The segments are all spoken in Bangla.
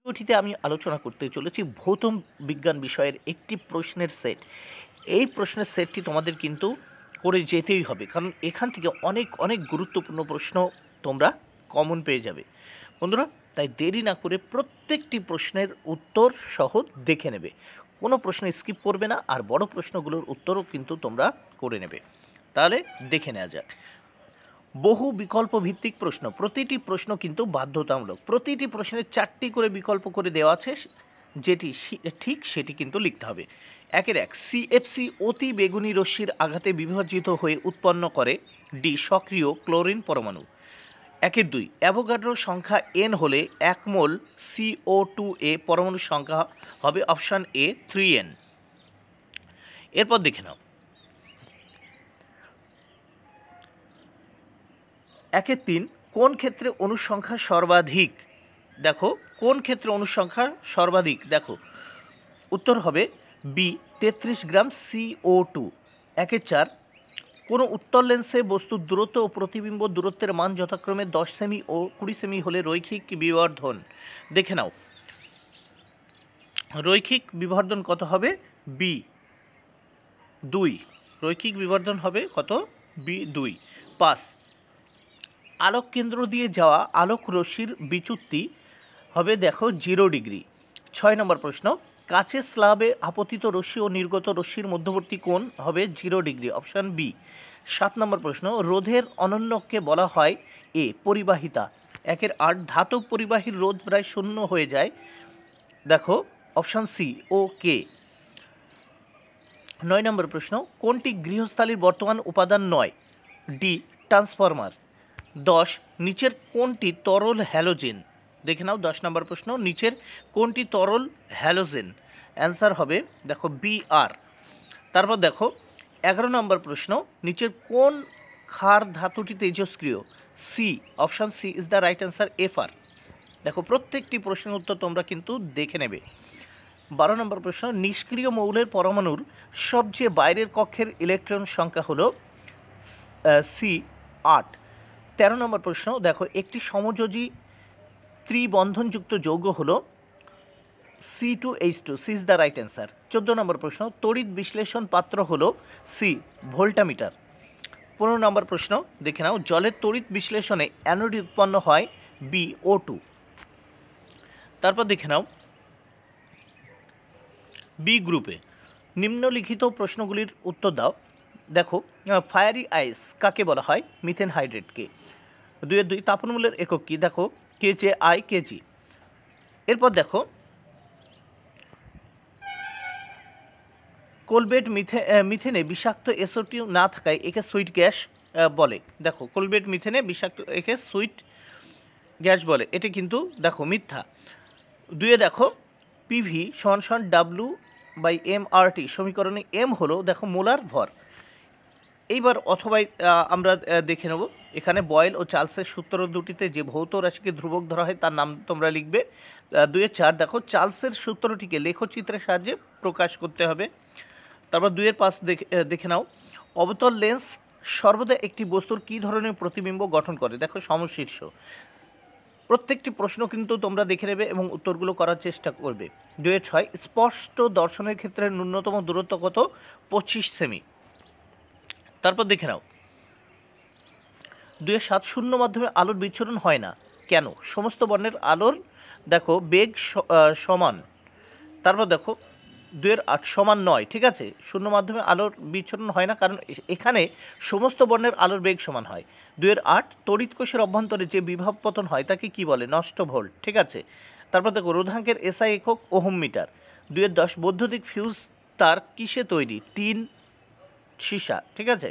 ভিডিওটিতে আমি আলোচনা করতে চলেছি ভৌত বিজ্ঞান বিষয়ের একটি প্রশ্নের সেট। এই প্রশ্নের সেটটি তোমাদের কিন্তু করে যেতেই হবে, কারণ এখান থেকে অনেক অনেক গুরুত্বপূর্ণ প্রশ্ন তোমরা কমন পেয়ে যাবে বন্ধুরা। তাই দেরি না করে প্রত্যেকটি প্রশ্নের উত্তর সহ দেখে নেবে, কোনো প্রশ্ন স্কিপ করবে না, আর বড় প্রশ্নগুলোর উত্তরও কিন্তু তোমরা করে নেবে। তাহলে দেখে নেওয়া যাক। বহু বিকল্প ভিত্তিক প্রশ্ন, প্রতিটি প্রশ্ন কিন্তু বাধ্যতামূলক। প্রতিটি প্রশ্নের 4টি করে বিকল্প করে দেওয়া আছে, যেটি ঠিক সেটি কিন্তু লিখতে হবে। 1 সিএফসি অতি বেগুনি রশ্মির আঘাতে বিভাজিত হয়ে উৎপন্ন করে ডি সক্রিয় ক্লোরিন পরমাণু। 2 অ্যাভোগাড্রো সংখ্যা n হলে 1 মোল CO2 পরমাণুর সংখ্যা হবে অপশান এ 3n। এরপর দেখে নাও 1-3 কোন ক্ষেত্রে অনুসংখ্যা সর্বাধিক। দেখো কোন ক্ষেত্রে অনুসংখ্যা সর্বাধিক, দেখো উত্তর হবে বি 33 গ্রাম CO2। 1-4 কোনো উত্তল লেন্সে বস্তুর দূরত্ব ও প্রতিবিম্ব দূরত্বের মান যথাক্রমে 10 সেমি ও 20 সেমি হলে রৈখিক বিবর্ধন। দেখে নাও রৈখিক বিবর্ধন কত হবে, বি 2। রৈখিক বিবর্ধন হবে কত, বি 2। 5 আলোক কেন্দ্র দিয়ে যাওয়া আলোক রশ্মির বিচ্যুতি হবে দেখো 0 ডিগ্রি। 6 নম্বর প্রশ্ন, কাচের স্ল্যাবে আপতিত রশ্মি ও নির্গত রশ্মির মধ্যবর্তী কোণ হবে 0 ডিগ্রি, অপশান বি। 7 নম্বর প্রশ্ন, রোধের অনন্যকে বলা হয় এ পরিবাহিতা। 1-8 ধাতব পরিবাহীর রোধ প্রায় শূন্য হয়ে যায়, দেখো অপশান সি ও কে। 9 নম্বর প্রশ্ন, কোনটি গৃহস্থালির বর্তমান উপাদান নয়, ডি ট্রান্সফরমার। 10 নিচের কোনটি তরল হ্যালোজেন। দেখে নাও 10 নম্বর প্রশ্ন, নিচের কোনটি তরল হ্যালোজেন। অ্যান্সার হবে দেখো বি আর। তারপর দেখো 11 নম্বর প্রশ্ন, নিচের কোন ক্ষার ধাতুটি তেজস্ক্রিয়, C, option C is the right answer, F R. দেখো প্রত্যেকটি প্রশ্নের উত্তর তোমরা কিন্তু দেখে নেবে। 12 নম্বর প্রশ্ন, নিষ্ক্রিয় মৌলের পরমাণুর সবচেয়ে বাইরের কক্ষের ইলেকট্রন সংখ্যা হলো সি 8। 13 নম্বর প্রশ্ন, দেখো একটি সমযোজী ত্রিবন্ধনযুক্ত যৌগ হলো C2H2, C is the right answer. 14 নম্বর প্রশ্ন, তড়িৎ বিশ্লেষণ পাত্র হলো সি ভোল্টামিটার। 15 নম্বর প্রশ্ন দেখে নাও, জলের তড়িৎ বিশ্লেষণে অ্যানোড উৎপন্ন হয় বি O2। তারপর দেখে নাও বি গ্রুপে নিম্নলিখিত প্রশ্নগুলির উত্তর দাও। দেখো ফায়ারি আইস কাকে বলা হয়, মিথেন হাইড্রেটকে। 2 তাপনমূল্যের একক কী, দেখো কেজে আই কেজি। এরপর দেখো কোলবেট মিথেনে বিষাক্ত SO2 না থাকায় একে সুইট গ্যাস বলে। দেখো কোলবেট মিথেনে বিষাক্ত একে সুইট গ্যাস বলে, এটি কিন্তু দেখো মিথ্যা। 2 দেখো পিভি সমান W/mRT সমীকরণে এম হলো দেখো মোলার ভর। এইবার অথবা আমরা দেখে নেব, এখানে বয়েল ও চার্লসের সূত্র দুটিতে যে ভৌত রাশিকে ধ্রুবক ধরা হয় তার নাম তোমরা লিখবে। 2-4 দেখো চার্লসের সূত্রটিকে লেখচিত্রের সাহায্যে প্রকাশ করতে হবে। তারপর 2-5 দেখে নাও, অবতল লেন্স সর্বদা একটি বস্তুর কী ধরনের প্রতিবিম্ব গঠন করে, দেখো সমশীর্ষ। প্রত্যেকটি প্রশ্ন কিন্তু তোমরা দেখে নেবে এবং উত্তরগুলো করার চেষ্টা করবে। 2-6 স্পষ্ট দর্শনের ক্ষেত্রে ন্যূনতম দূরত্ব কত, 25 সেমি। তারপর দেখে নাও 2-7 শূন্য মাধ্যমে আলোর বিচ্ছুরণ হয় না কেন, সমস্ত বর্ণের আলোর দেখো বেগ সমান। তারপর দেখো 2-8 সমান নয়, ঠিক আছে, শূন্য মাধ্যমে আলোর বিচ্ছুরণ হয় না কারণ এখানে সমস্ত বর্ণের আলোর বেগ সমান হয়। 2-8 তড়িৎ কোষের অভ্যন্তরে যে বিভব পতন হয় তাকে কি বলে, নষ্ট ভোল্ট, ঠিক আছে। তারপর দেখো রোধাঙ্কের এসআই একক ওহম মিটার। 2-10 বৈদ্যুতিক ফিউজ তার কিসে তৈরি, টিন, সীসা, ঠিক আছে।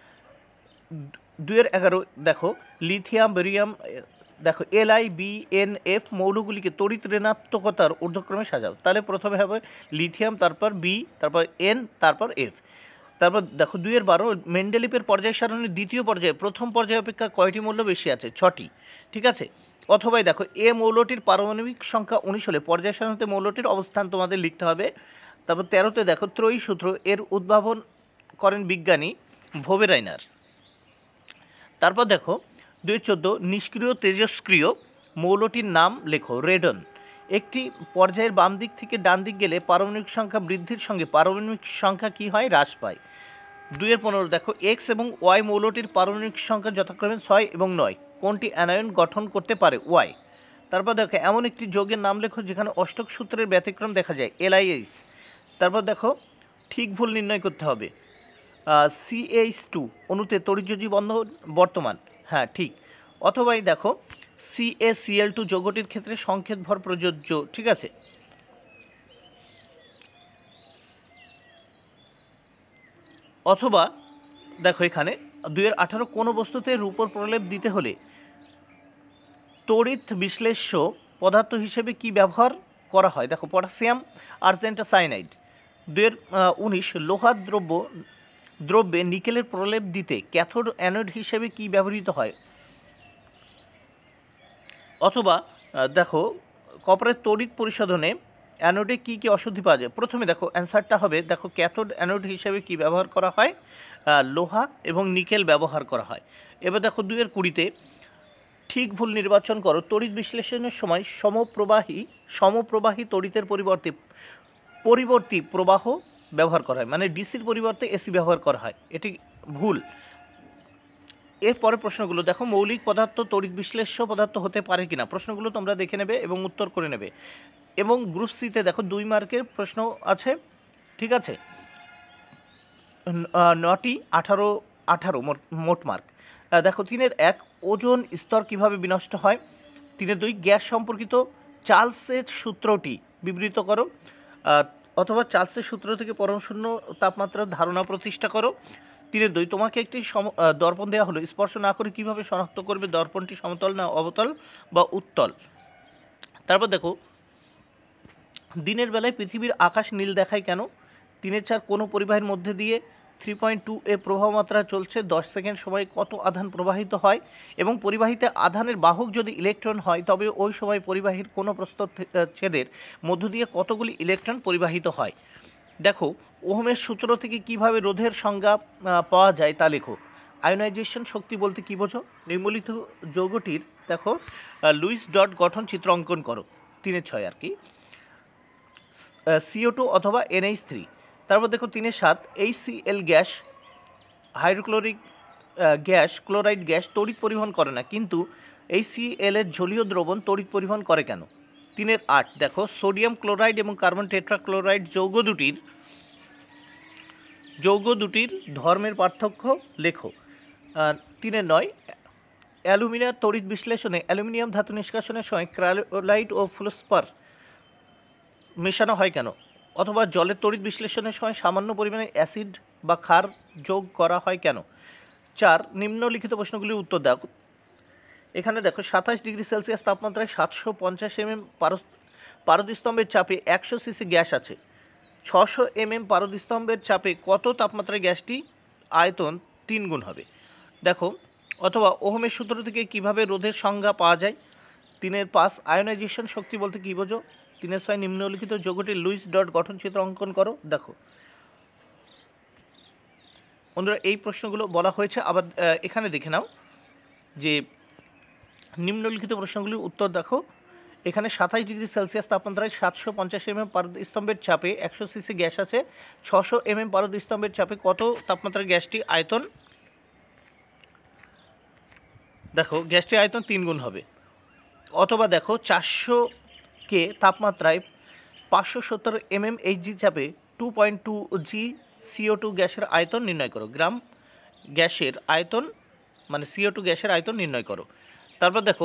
2-11 দেখো লিথিয়াম বেরিয়াম, দেখো LiBnF মৌলগুলিকে তড়িৎ ঋণাত্মকতার ঊর্ধ্বক্রমে সাজাও। তাহলে প্রথমে হবে লিথিয়াম, তারপর বি, তারপর এন, তারপর এফ। তারপর দেখো 2-12 মেন্ডেলিপের পর্যায় সারণীর দ্বিতীয় পর্যায়ে প্রথম পর্যায় অপেক্ষা কয়টি মৌল বেশি আছে, 6টি, ঠিক আছে। অথবা দেখো এ মৌলটির পারমাণবিক সংখ্যা 19 হলে পর্যায় সারণীতে মৌলটির অবস্থান তোমাদের লিখতে হবে। তারপর 13 দেখো ত্রয়ী সূত্র, এর উদ্ভাবন করেন বিজ্ঞানী ভোবেরাইনার। তারপর দেখো 2-14 নিষ্ক্রিয় তেজস্ক্রিয় মৌলটির নাম লেখো, রেডন। একটি পর্যায়ের বাম দিক থেকে ডান দিক গেলে পারমাণবিক সংখ্যা বৃদ্ধির সঙ্গে পারমাণবিক সংখ্যা কী হয়? হ্রাস পায়। 2-15 দেখো, এক্স এবং ওয়াই মৌলটির পারমাণবিক সংখ্যা যথাক্রমে 6 এবং 9, কোনটি অ্যানায়ন গঠন করতে পারে? ওয়াই। তারপর দেখো, এমন একটি যৌগের নাম লেখো যেখানে অষ্টক সূত্রের ব্যতিক্রম দেখা যায়। LIH। তারপর দেখো, ঠিক ভুল নির্ণয় করতে হবে। CH2 অণুতে তড়িৎযোজী বন্ধন বর্তমান, হ্যাঁ ঠিক। অথবা দেখো, CaCl2 যৌগটির ক্ষেত্রে সংকেত ভর প্রযোজ্য, ঠিক আছে। অথবা দেখো এখানে 2-18 কোনো বস্তুতে রূপোর প্রলেপ দিতে হলে তড়িৎ বিশ্লেষ্য পদার্থ হিসেবে কি ব্যবহার করা হয়? দেখো, পটাশিয়াম আর্জেন্টাসায়ানাইড। 2-19 লোহার দ্রব্যে নিকেলের প্রলেপ দিতে ক্যাথোড অ্যানোড হিসেবে কি ব্যবহৃত হয়? অথবা দেখো, কপারের তড়িৎ পরিশোধনে অ্যানোডে কী কী অশুদ্ধি পাওয়া যায়? প্রথমে দেখো অ্যান্সারটা হবে, দেখো ক্যাথোড অ্যানোড হিসেবে কি ব্যবহার করা হয়? লোহা এবং নিকেল ব্যবহার করা হয়। এবার দেখো 2-20 ঠিক ভুল নির্বাচন করো। তড়িৎ বিশ্লেষণের সময় সমপ্রবাহী তড়িতের পরিবর্তী প্রবাহ ব্যবহার করা হয়, মানে ডিসির পরিবর্তে এসি ব্যবহার করা হয়, এটি ভুল। এরপরে প্রশ্নগুলো দেখো, মৌলিক পদার্থ তড়িৎ বিশ্লেষ্য পদার্থ হতে পারে কিনা? প্রশ্নগুলো তোমরা দেখে নেবে এবং উত্তর করে নেবে। এবং গ্রুপ সিতে দেখো 2 মার্কের প্রশ্ন আছে, ঠিক আছে, 9টি 18 মোট মার্ক। দেখো 3-1 ওজোন স্তর কিভাবে বিনষ্ট হয়? 3-2 গ্যাস সম্পর্কিত চার্লসের সূত্রটি বিবৃত করো, অথবা চার্লসের সূত্র থেকে পরমশূন্য তাপমাত্রার ধারণা প্রতিষ্ঠা করো। 3-2 তোমাকে একটি দর্পণ দেওয়া হলো, স্পর্শ না করে কিভাবে শনাক্ত করবে দর্পণটি সমতল না অবতল বা উত্তল? তারপর দেখো, দিনের বেলায় পৃথিবীর আকাশ নীল দেখায় কেন? 3-4 কোনো পরিবাহের মধ্যে দিয়ে 3.2 এ প্রবাহ মাত্রা চলছে, 10 সেকেন্ড সময়ে কত আধান প্রবাহিত হয়? এবং পরিবাহিতে আধানের বাহক যদি ইলেকট্রন হয় তবে ওই সময় পরিবাহীর কোনো প্রস্থচ্ছেদের মধ্য দিয়ে কতগুলি ইলেকট্রন পরিবাহিত হয়? দেখো, ওহমের সূত্র থেকে কিভাবে রোধের সংজ্ঞা পাওয়া যায় তা লেখো। আয়োনাইজেশন শক্তি বলতে কী বোঝো? নিম্নলিখিত যৌগটির দেখো লুইস ডট গঠন চিত্র অঙ্কন করো। 3-6 আর কি, CO2 অথবা NH3। তারপর দেখো 3-7 HCl gas, hydrochloric gas, chloride gas তড়িৎ পরিবহন করে না, কিন্তু HCl এর জলীয় দ্রবণ তড়িৎ পরিবহন করে কেন? 3-8 দেখো, সোডিয়াম ক্লোরাইড এবং কার্বন টেট্রাক্লোরাইড যৌগ দুটির ধর্মের পার্থক্য লেখো। 3-9 অ্যালুমিনিয়াম তড়িৎ বিশ্লেষণে অ্যালুমিনিয়াম ধাতু নিষ্কাশনের সময় ক্রায়োলাইট ও ফ্লোসপার মেশানো হয় কেন? অথবা জলের তড়িৎ বিশ্লেষণের সময় সামান্য পরিমাণে অ্যাসিড বা ক্ষার যোগ করা হয় কেন? 4 নিম্নলিখিত প্রশ্নগুলির উত্তর দাও। এখানে দেখো 27 ডিগ্রি সেলসিয়াস তাপমাত্রায় 750 mm পারদস্তম্ভের চাপে 100 সিসি গ্যাস আছে। 600 mm পারদস্তম্ভের চাপে কত তাপমাত্রায় গ্যাসটি আয়তন 3 গুণ হবে? দেখো, অথবা ওহমের সূত্র থেকে কিভাবে রোধের সংজ্ঞা পাওয়া যায়? 3-5 আয়োনাইজেশন শক্তি বলতে কী বোঝো? 3-6 নিম্নলিখিত যৌগটির লুইস ডট গঠন চিত্র অঙ্কন করো। দেখো বন্ধুরা, এই প্রশ্নগুলো বলা হয়েছে। আবার এখানে দেখে নাও যে নিম্নলিখিত প্রশ্নগুলির উত্তর দেখো। এখানে 27 ডিগ্রি সেলসিয়াস তাপমাত্রায় 750 mm পারদস্তম্ভের চাপে 100 সিসি গ্যাস আছে। 600 mm পারদস্তম্ভের চাপে কত তাপমাত্রার গ্যাসটি আয়তন? দেখো গ্যাসটি আয়তন 3 গুণ হবে। অথবা দেখো 400 কে তাপমাত্রায় 570 mm Hg চাপে 2.2 g CO2 গ্যাসের আয়তন নির্ণয় করো। গ্রাম গ্যাসের আয়তন মানে CO2 গ্যাসের আয়তন নির্ণয় করো। তারপর দেখো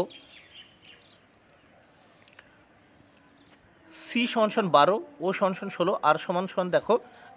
C = 12, O = 16, R = দেখো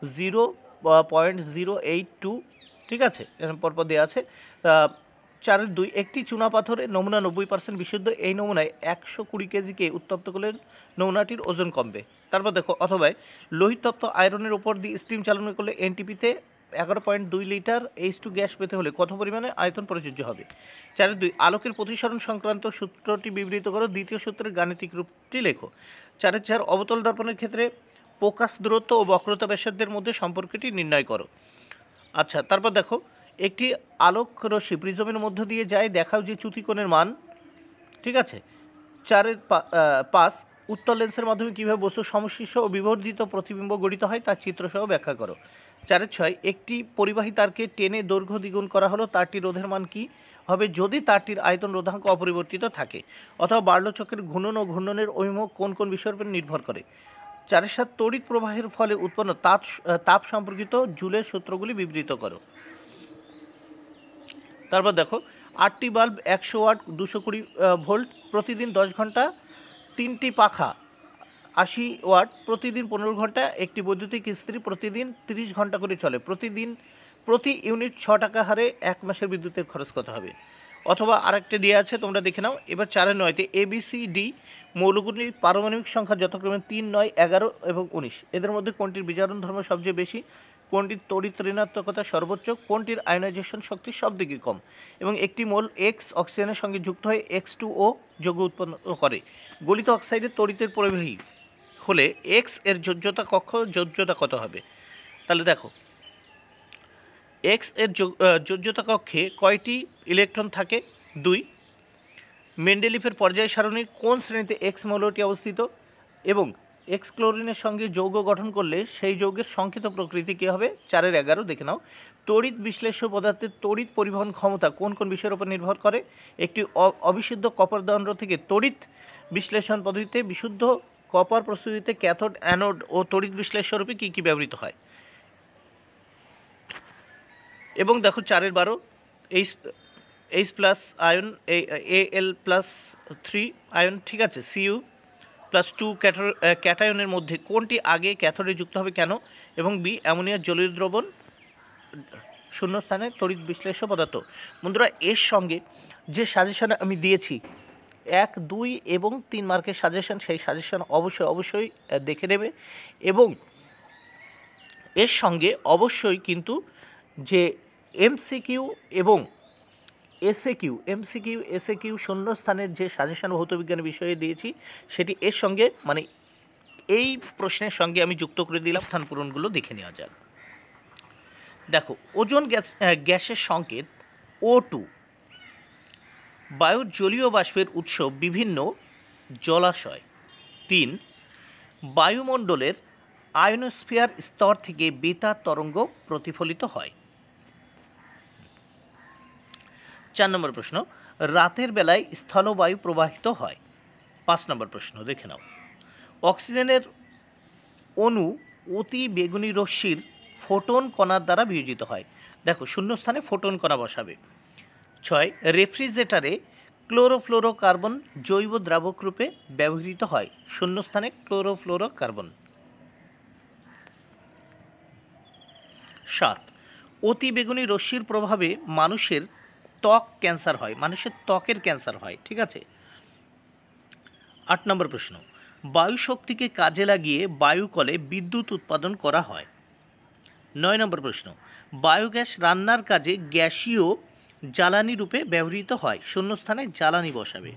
0.082, ঠিক আছে, এরকম পরপর দেওয়া আছে। 4-2 একটি চুনা পাথরের নমুনা 90% বিশুদ্ধ, এই নমুনায় 120 কেজিকে উত্তপ্ত করলে নমুনাটির ওজন কমবে। তারপর দেখো, অথবা লোহিতপ্ত আয়রনের উপর দিয়ে স্টিম চালনা করলে NTP-তে 11.2 লিটার H2 গ্যাস পেতে হলে কত পরিমাণে আয়তন প্রযোজ্য হবে? 4-2 আলোকের প্রতিসরণ সংক্রান্ত সূত্রটি বিবৃত করো। দ্বিতীয় সূত্রের গাণিতিক রূপটি লেখো। 4-4 অবতল দর্পণের ক্ষেত্রে প্রকাশ দূরত্ব ও বক্রতা ব্যাসার্ধের মধ্যে সম্পর্কটি নির্ণয় করো। আচ্ছা, তারপর দেখো একটি আলোক রশ্মি প্রিজমের মধ্য দিয়ে যায়, দেখাও যে চ্যুতিকোণের মান, ঠিক আছে। 4-5 উত্তল লেন্সের মাধ্যমে কীভাবে বস্তু সমশিষ্ট ও বিবর্ধিত প্রতিবিম্ব গঠিত হয় তার চিত্রসহ ব্যাখ্যা করো। 4-6 একটি পরিবাহী তারকে টেনে দৈর্ঘ্য দ্বিগুণ করা হলো, তারটির রোধের মান কী হবে যদি তারটির আয়তন রোধাঙ্ক অপরিবর্তিত থাকে, অথবা বার্লো চক্রের ঘূর্ণন ও ঘূর্ণনের অভিমুখ কোন কোন বিষয়ের উপর নির্ভর করে। 4-7 তড়িৎ প্রবাহের ফলে উৎপন্ন তাপ সম্পর্কিত জুলের সূত্রগুলি বিবৃত করো। তারপর দেখো 8টি বাল্ব 100 ওয়াট 220 ভোল্ট প্রতিদিন 10 ঘন্টা, 3টি পাখা 80 ওয়াট প্রতিদিন 15 ঘন্টা, একটি বৈদ্যুতিক ইস্ত্রি প্রতিদিন 30 ঘন্টা করে চলে, প্রতি ইউনিট 6 টাকা হারে 1 মাসের বিদ্যুতের খরচ কত হবে। অথবা আরেকটা দিয়ে আছে, তোমরা দেখে নাও। এবার 4-9তে ABCD মৌলগুলির পারমাণবিক সংখ্যা যথাক্রমে 3, 9, 11 এবং 19। এদের মধ্যে কোনটির বিজারণ ধর্ম সবচেয়ে বেশি, কোনটির তড়িৎ ঋণাত্মকতা সর্বোচ্চ, কোনটির আয়নাইজেশন শক্তি সবদিকে কম, এবং একটি মোল X অক্সিজেনের সঙ্গে যুক্ত হয়ে X2O যৌগ উৎপন্ন করে। গলিত অক্সাইডের তড়িতের প্রবাহী হলে X এর যোজ্যতা কত হবে। তাহলে দেখো X এর যোজ্যতা কক্ষে কয়টি ইলেকট্রন থাকে? 2। মেন্ডেলিফের পর্যায় সারণীর কোন শ্রেণীতে X মৌলটি অবস্থিত, এবং X ক্লোরিনের সঙ্গে যৌগ গঠন করলে সেই যৌগের সংক্ষিপ্ত প্রকৃতি কী হবে? 4-11 দেখে নাও। তড়িৎ বিশ্লেষ্য পদার্থের তড়িৎ পরিবহন ক্ষমতা কোন কোন বিষয়ের উপর নির্ভর করে? একটি অবিশুদ্ধ কপার দণ্ড থেকে তড়িৎ বিশ্লেষণ পদ্ধতিতে বিশুদ্ধ কপার প্রস্তুতিতে ক্যাথোড, অ্যানোড ও তড়িৎ বিশ্লেষ্যরূপে কী কী ব্যবহৃত হয়। এবং দেখো 4-12 H plus ion, Al+3 ion, ঠিক আছে, Cu+2 ক্যাটায়নের মধ্যে কোনটি আগে ক্যাথোডে যুক্ত হবে কেন, এবং বি অ্যামোনিয়ার জলীয় দ্রবণ শূন্যস্থানে তড়িৎ বিশ্লেষ্য পদার্থ। বন্ধুরা, এর সঙ্গে যে সাজেশন আমি দিয়েছি 1, 2 এবং 3 মার্কের সাজেশন, সেই সাজেশন অবশ্যই দেখে নেবে। এবং এর সঙ্গে অবশ্যই কিন্তু যে MCQ এবং SAQ শূন্যস্থানের যে সাজেশন ভৌতবিজ্ঞানের বিষয়ে দিয়েছি সেটি এর সঙ্গে মানে এই প্রশ্নের সঙ্গে আমি যুক্ত করে দিলাম। স্থান পূরণগুলো দেখে নেওয়া যাক। দেখো, ওজোন গ্যাসের সংকেত O2, বায়ুর জলীয় বাষ্পের উৎস বিভিন্ন জলাশয়। 3, বায়ুমণ্ডলের আয়নোস্ফিয়ার স্তর থেকে বেতার তরঙ্গ প্রতিফলিত হয়। 4 নম্বর প্রশ্ন, রাতের বেলায় স্থলবায়ু প্রবাহিত হয়। 5 নম্বর প্রশ্ন দেখে নাও। অক্সিজেনের অণু অতি বেগুনি রশ্মির ফোটন কণার দ্বারা বিয়োজিত হয়। দেখো, শূন্যস্থানে ফোটন কণা বসাবে। 6, রেফ্রিজারেটরে ক্লোরোফ্লোরোকার্বন জৈব দ্রাবক রূপে ব্যবহৃত হয়। শূন্যস্থানে ক্লোরোফ্লোরোকার্বন। 7, অতি বেগুনি রশ্মির প্রভাবে মানুষের ত্বকের ক্যান্সার হয়। ঠিক আছে। 8 নম্বর প্রশ্ন, বায়ু শক্তিকে কাজে লাগিয়ে বায়ুকলে বিদ্যুৎ উৎপাদন করা হয়। 9 নম্বর প্রশ্ন, বায়োগ্যাস রান্নার কাজে গ্যাসীয় জ্বালানি রূপে ব্যবহৃত হয়। শূন্যস্থানে জ্বালানি বসাবে।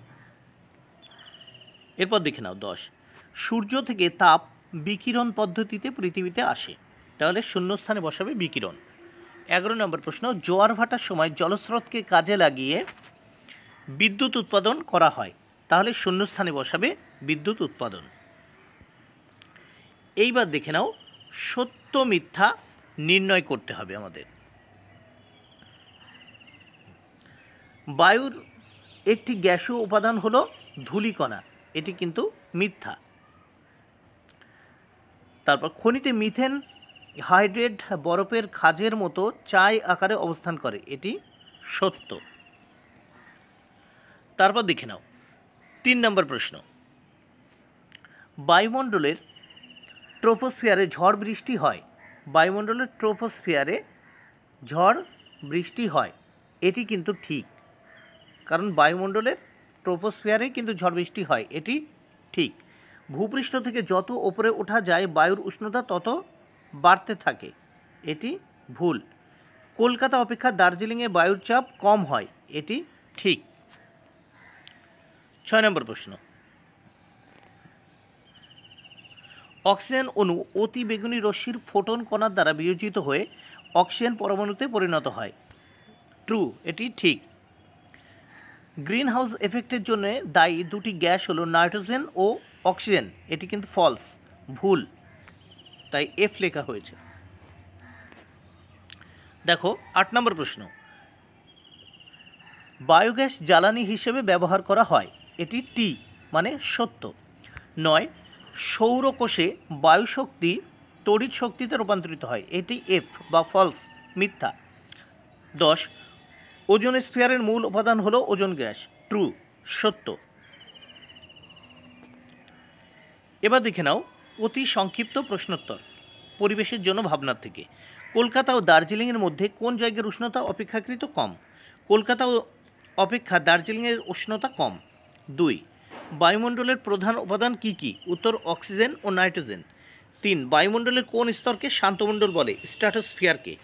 এরপর দেখে নাও 10, সূর্য থেকে তাপ বিকিরণ পদ্ধতিতে পৃথিবীতে আসে। তাহলে শূন্যস্থানে বসাবে বিকিরণ। 11 নম্বর প্রশ্ন, জোয়ার ভাটার সময় জলস্রোতকে কাজে লাগিয়ে বিদ্যুৎ উৎপাদন করা হয়। তাহলে শূন্যস্থানে বসাবে বিদ্যুৎ উৎপাদন। এইবার দেখে নাও, সত্য মিথ্যা নির্ণয় করতে হবে আমাদের। বায়ুর একটি গ্যাসীয় উপাদান হলো ধূলিকণা, এটি কিন্তু মিথ্যা। তারপর খনিতে মিথেন হাইড্রেট বরফের খাঁজের মতো চাই আকারে অবস্থান করে, এটি সত্য। তারপর দেখে নাও 3 নম্বর প্রশ্ন, বায়ুমণ্ডলের ট্রোপোস্ফিয়ারে ঝড় বৃষ্টি হয়। বায়ুমণ্ডলের ট্রোপোস্ফিয়ারে ঝড় বৃষ্টি হয়, এটি কিন্তু ঠিক, কারণ বায়ুমণ্ডলের ট্রোপোস্ফিয়ারেই কিন্তু ঝড় বৃষ্টি হয়, এটি ঠিক। ভূপৃষ্ঠ থেকে যত ওপরে ওঠা যায় বায়ুর উষ্ণতা তত বাড়তে থাকে, এটি ভুল। কলকাতা অপেক্ষা দার্জিলিংয়ে বায়ুর চাপ কম হয়, এটি ঠিক। 6 নম্বর প্রশ্ন, অক্সিজেন অণু অতি বেগুনি রশ্মির ফোটন কণার দ্বারা বিয়োজিত হয়ে অক্সিজেন পরমাণুতে পরিণত হয়। ট্রু, এটি ঠিক। গ্রিন হাউস এফেক্টের জন্য দায়ী দুটি গ্যাস হলো নাইট্রোজেন ও অক্সিজেন, এটি কিন্তু ফলস, ভুল, তাই এফ লেখা হয়েছে। দেখো 8 নম্বর প্রশ্ন, বায়োগ্যাস জ্বালানি হিসেবে ব্যবহার করা হয়, এটি টি মানে সত্য। 9, সৌরকোষে বায়ুশক্তি তড়িৎ শক্তিতে রূপান্তরিত হয়, এটি এফ বা ফলস, মিথ্যা। 10, ওজোন স্ফিয়ারের মূল উপাদান হলো ওজোন গ্যাস, ট্রু, সত্য। এবার দেখে নাও অতি সংক্ষিপ্ত প্রশ্নোত্তর পরিবেশের জন্য ভাবনার থেকে। কলকাতা ও দার্জিলিংয়ের মধ্যে কোন জায়গার উষ্ণতা অপেক্ষাকৃত কম? কলকাতা অপেক্ষা দার্জিলিংয়ের উষ্ণতা কম। 2, বায়ুমণ্ডলের প্রধান উপাদান কি কি? উত্তর অক্সিজেন ও নাইট্রোজেন। 3, বায়ুমণ্ডলের কোন স্তরকে শান্তমণ্ডল বলে? স্ট্র্যাটোস্ফিয়ারকে।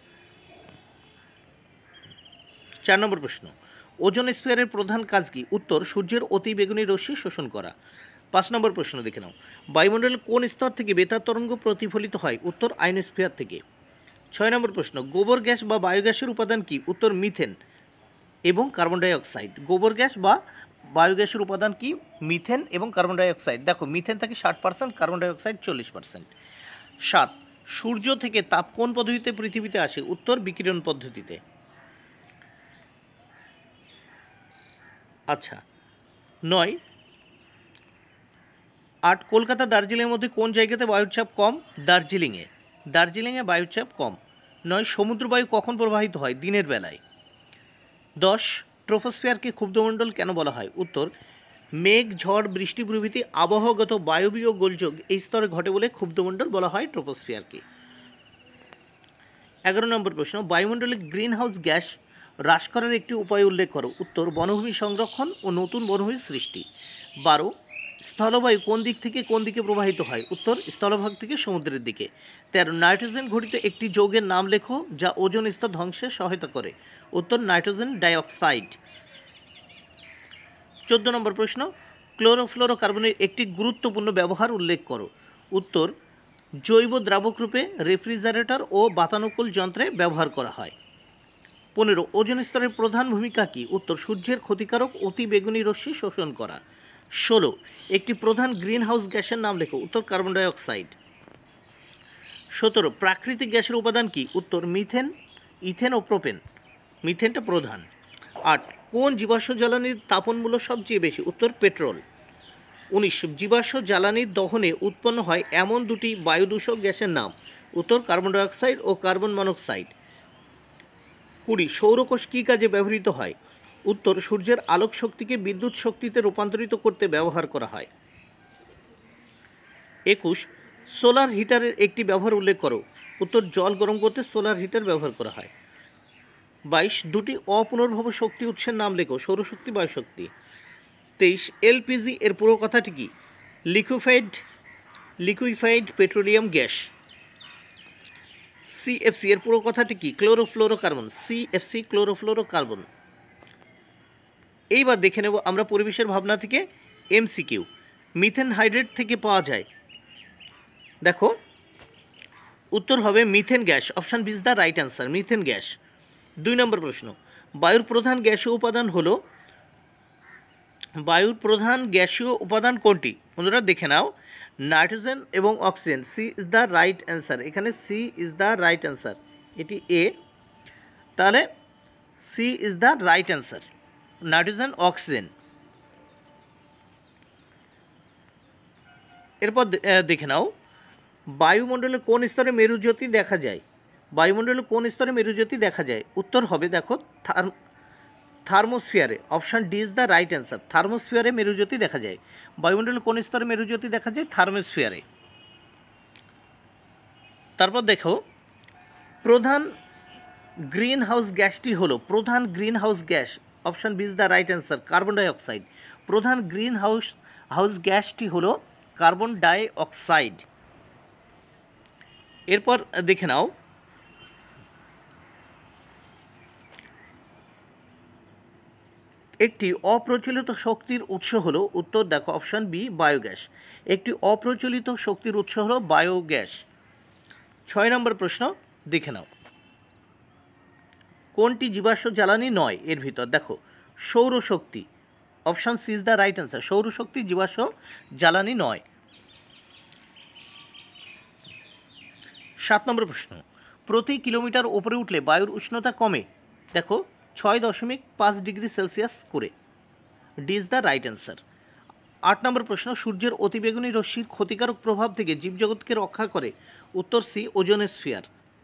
4 নম্বর প্রশ্ন, ওজোন স্ফিয়ারের প্রধান কাজ কি? উত্তর সূর্যের অতি বেগুনি রশ্মি শোষণ করা। 5 নম্বর প্রশ্ন দেখে নাও, বায়ুমণ্ডলের কোন স্তর থেকে বেতার তরঙ্গ প্রতিফলিত হয়? উত্তর আয়নোস্ফিয়ার থেকে। 6 নম্বর প্রশ্ন, গোবর গ্যাস বা বায়োগ্যাসের উপাদান কি? উত্তর মিথেন এবং কার্বন ডাই অক্সাইড। গোবর গ্যাস বা বায়োগ্যাসের উপাদান কি? মিথেন এবং কার্বন ডাই অক্সাইড। দেখো মিথেন থাকে 60%, কার্বন ডাই অক্সাইড 40%। 7, সূর্য থেকে তাপ কোন পদ্ধতিতে পৃথিবীতে আসে? উত্তর বিকিরণ পদ্ধতিতে। আচ্ছা। 9, 8, কলকাতা দার্জিলিংয়ের মধ্যে কোন জায়গাতে বায়ুর চাপ কম? দার্জিলিংয়ে বায়ুর চাপ কম। 9, সমুদ্রবায়ু কখন প্রবাহিত হয়? দিনের বেলায়। 10, ট্রোপোস্ফিয়ারকে ক্ষুব্ধমণ্ডল কেন বলা হয়? উত্তর মেঘ, ঝড়, বৃষ্টি প্রভৃতি আবহাওয়াগত বায়বীয় গোলযোগ এই স্তরে ঘটে বলে ক্ষুব্ধমণ্ডল বলা হয় ট্রোপোস্ফিয়ারকে। 11 নম্বর প্রশ্ন, বায়ুমণ্ডলে গ্রিন হাউস গ্যাস হ্রাস করার একটি উপায় উল্লেখ করো। উত্তর বনভূমি সংরক্ষণ ও নতুন বনভূমির সৃষ্টি। 12, স্থলবায়ু কোন দিক থেকে কোন দিকে প্রবাহিত হয়? উত্তর স্থলভাগ থেকে সমুদ্রের দিকে। 13, নাইট্রোজেন ঘটিত একটি যৌগের নাম লেখো যা ওজোন স্তর ধ্বংসে সহায়তা করে। উত্তর নাইট্রোজেন ডাইঅক্সাইড। 14 নম্বর প্রশ্ন, ক্লোরোফ্লোরোকার্বনের একটি গুরুত্বপূর্ণ ব্যবহার উল্লেখ করো। উত্তর জৈব দ্রাবক রূপে রেফ্রিজারেটর ও বাতানুকূল যন্ত্রে ব্যবহার করা হয়। 15, ওজোন স্তরের প্রধান ভূমিকা কী? উত্তর সূর্যের ক্ষতিকারক অতি বেগুনি রশ্মি শোষণ করা। 16, একটি প্রধান গ্রিন হাউস গ্যাসের নাম লেখো। উত্তর কার্বন ডাই অক্সাইড। 17, প্রাকৃতিক গ্যাসের উপাদান কি? উত্তর মিথেন, ইথেন ও প্রোপেন। মিথেনটা প্রধান। 8, কোন জীবাশ্ম জ্বালানির তাপন মূল্য সবচেয়ে বেশি? উত্তর পেট্রোল। 19, জীবাশ্ম জ্বালানির দহনে উৎপন্ন হয় এমন দুটি বায়ুদূষক গ্যাসের নাম। উত্তর কার্বন ডাই অক্সাইড ও কার্বন মনোক্সাইড। 20, সৌরকোষ কী কাজে ব্যবহৃত হয়? উত্তর সূর্যের আলোক শক্তিকে বিদ্যুৎ শক্তিতে রূপান্তরিত করতে ব্যবহার করা হয়। 21, সোলার হিটারের একটি ব্যবহার উল্লেখ করো। উত্তর জল গরম করতে সোলার হিটার ব্যবহার করা হয়। 22, দুটি অপুনর্ভব শক্তি উৎসের নাম লেখো। সৌরশক্তি, বায়ুশক্তি। 23, এলপিজি এর পুরো কথাটি কি? Liquefied petroleum gas. সিএফসি এর পুরো কথাটি কি? ক্লোরোফ্লোরোকার্বন। CFC chlorofluorocarbon. এইবার দেখে নেব আমরা পরিবেশের ভাবনা থেকে এমসিকিউ। মিথেন হাইড্রেট থেকে পাওয়া যায়, দেখো উত্তর হবে methane gas. Option B is the right answer, methane gas. 2 নম্বর প্রশ্ন, বায়ুর প্রধান গ্যাসীয় উপাদান কোনটি? বন্ধুরা দেখে নাও, নাইট্রোজেন এবং oxygen. C is the right answer, এখানে C is the right answer, এটি এ, তাহলে C is the right answer, nitrogen, oxygen. এরপর দেখে নাও, বায়ুমণ্ডলে কোন স্তরে মেরুজ্যোতি দেখা যায়? বায়ুমণ্ডলে কোন স্তরে মেরুজ্যোতি দেখা যায়? উত্তর হবে দেখো থার্মোস্ফিয়ারে। Option D is the right answer, থার্মোস্ফিয়ারে মেরুজ্যোতি দেখা যায়। বায়ুমণ্ডলে কোন স্তরে মেরুজ্যোতি দেখা যায়? থার্মোস্ফিয়ারে। তারপর দেখো, প্রধান গ্রিন হাউস গ্যাসটি হলো, প্রধান greenhouse gas. Option B is the right answer, carbon dioxide. প্রধান গ্রিন হাউস গ্যাসটি হলো কার্বন ডাই অক্সাইড। এরপর দেখে নাও, একটি অপ্রচলিত শক্তির উৎস হলো, উত্তর দেখো অপশান বি বায়োগ্যাস। একটি অপ্রচলিত শক্তির উৎস হলো বায়োগ্যাস। 6 নম্বর প্রশ্ন দেখে নাও, কোনটি জীবাশ্ম জ্বালানি নয় এর ভিতর? দেখো সৌরশক্তি, option C is the right answer. সৌরশক্তি জীবাশ্ম জ্বালানি নয়। 7 নম্বর প্রশ্ন, প্রতি কিলোমিটার ওপরে উঠলে বায়ুর উষ্ণতা কমে। দেখো 6.5 ডিগ্রি সেলসিয়াস করে। D is the right answer. 8 নম্বর প্রশ্ন, সূর্যের অতিবেগুনি রশ্মির ক্ষতিকারক প্রভাব থেকে জীবজগৎকে রক্ষা করে। উত্তর সি, ওজোন স্ফিয়ার।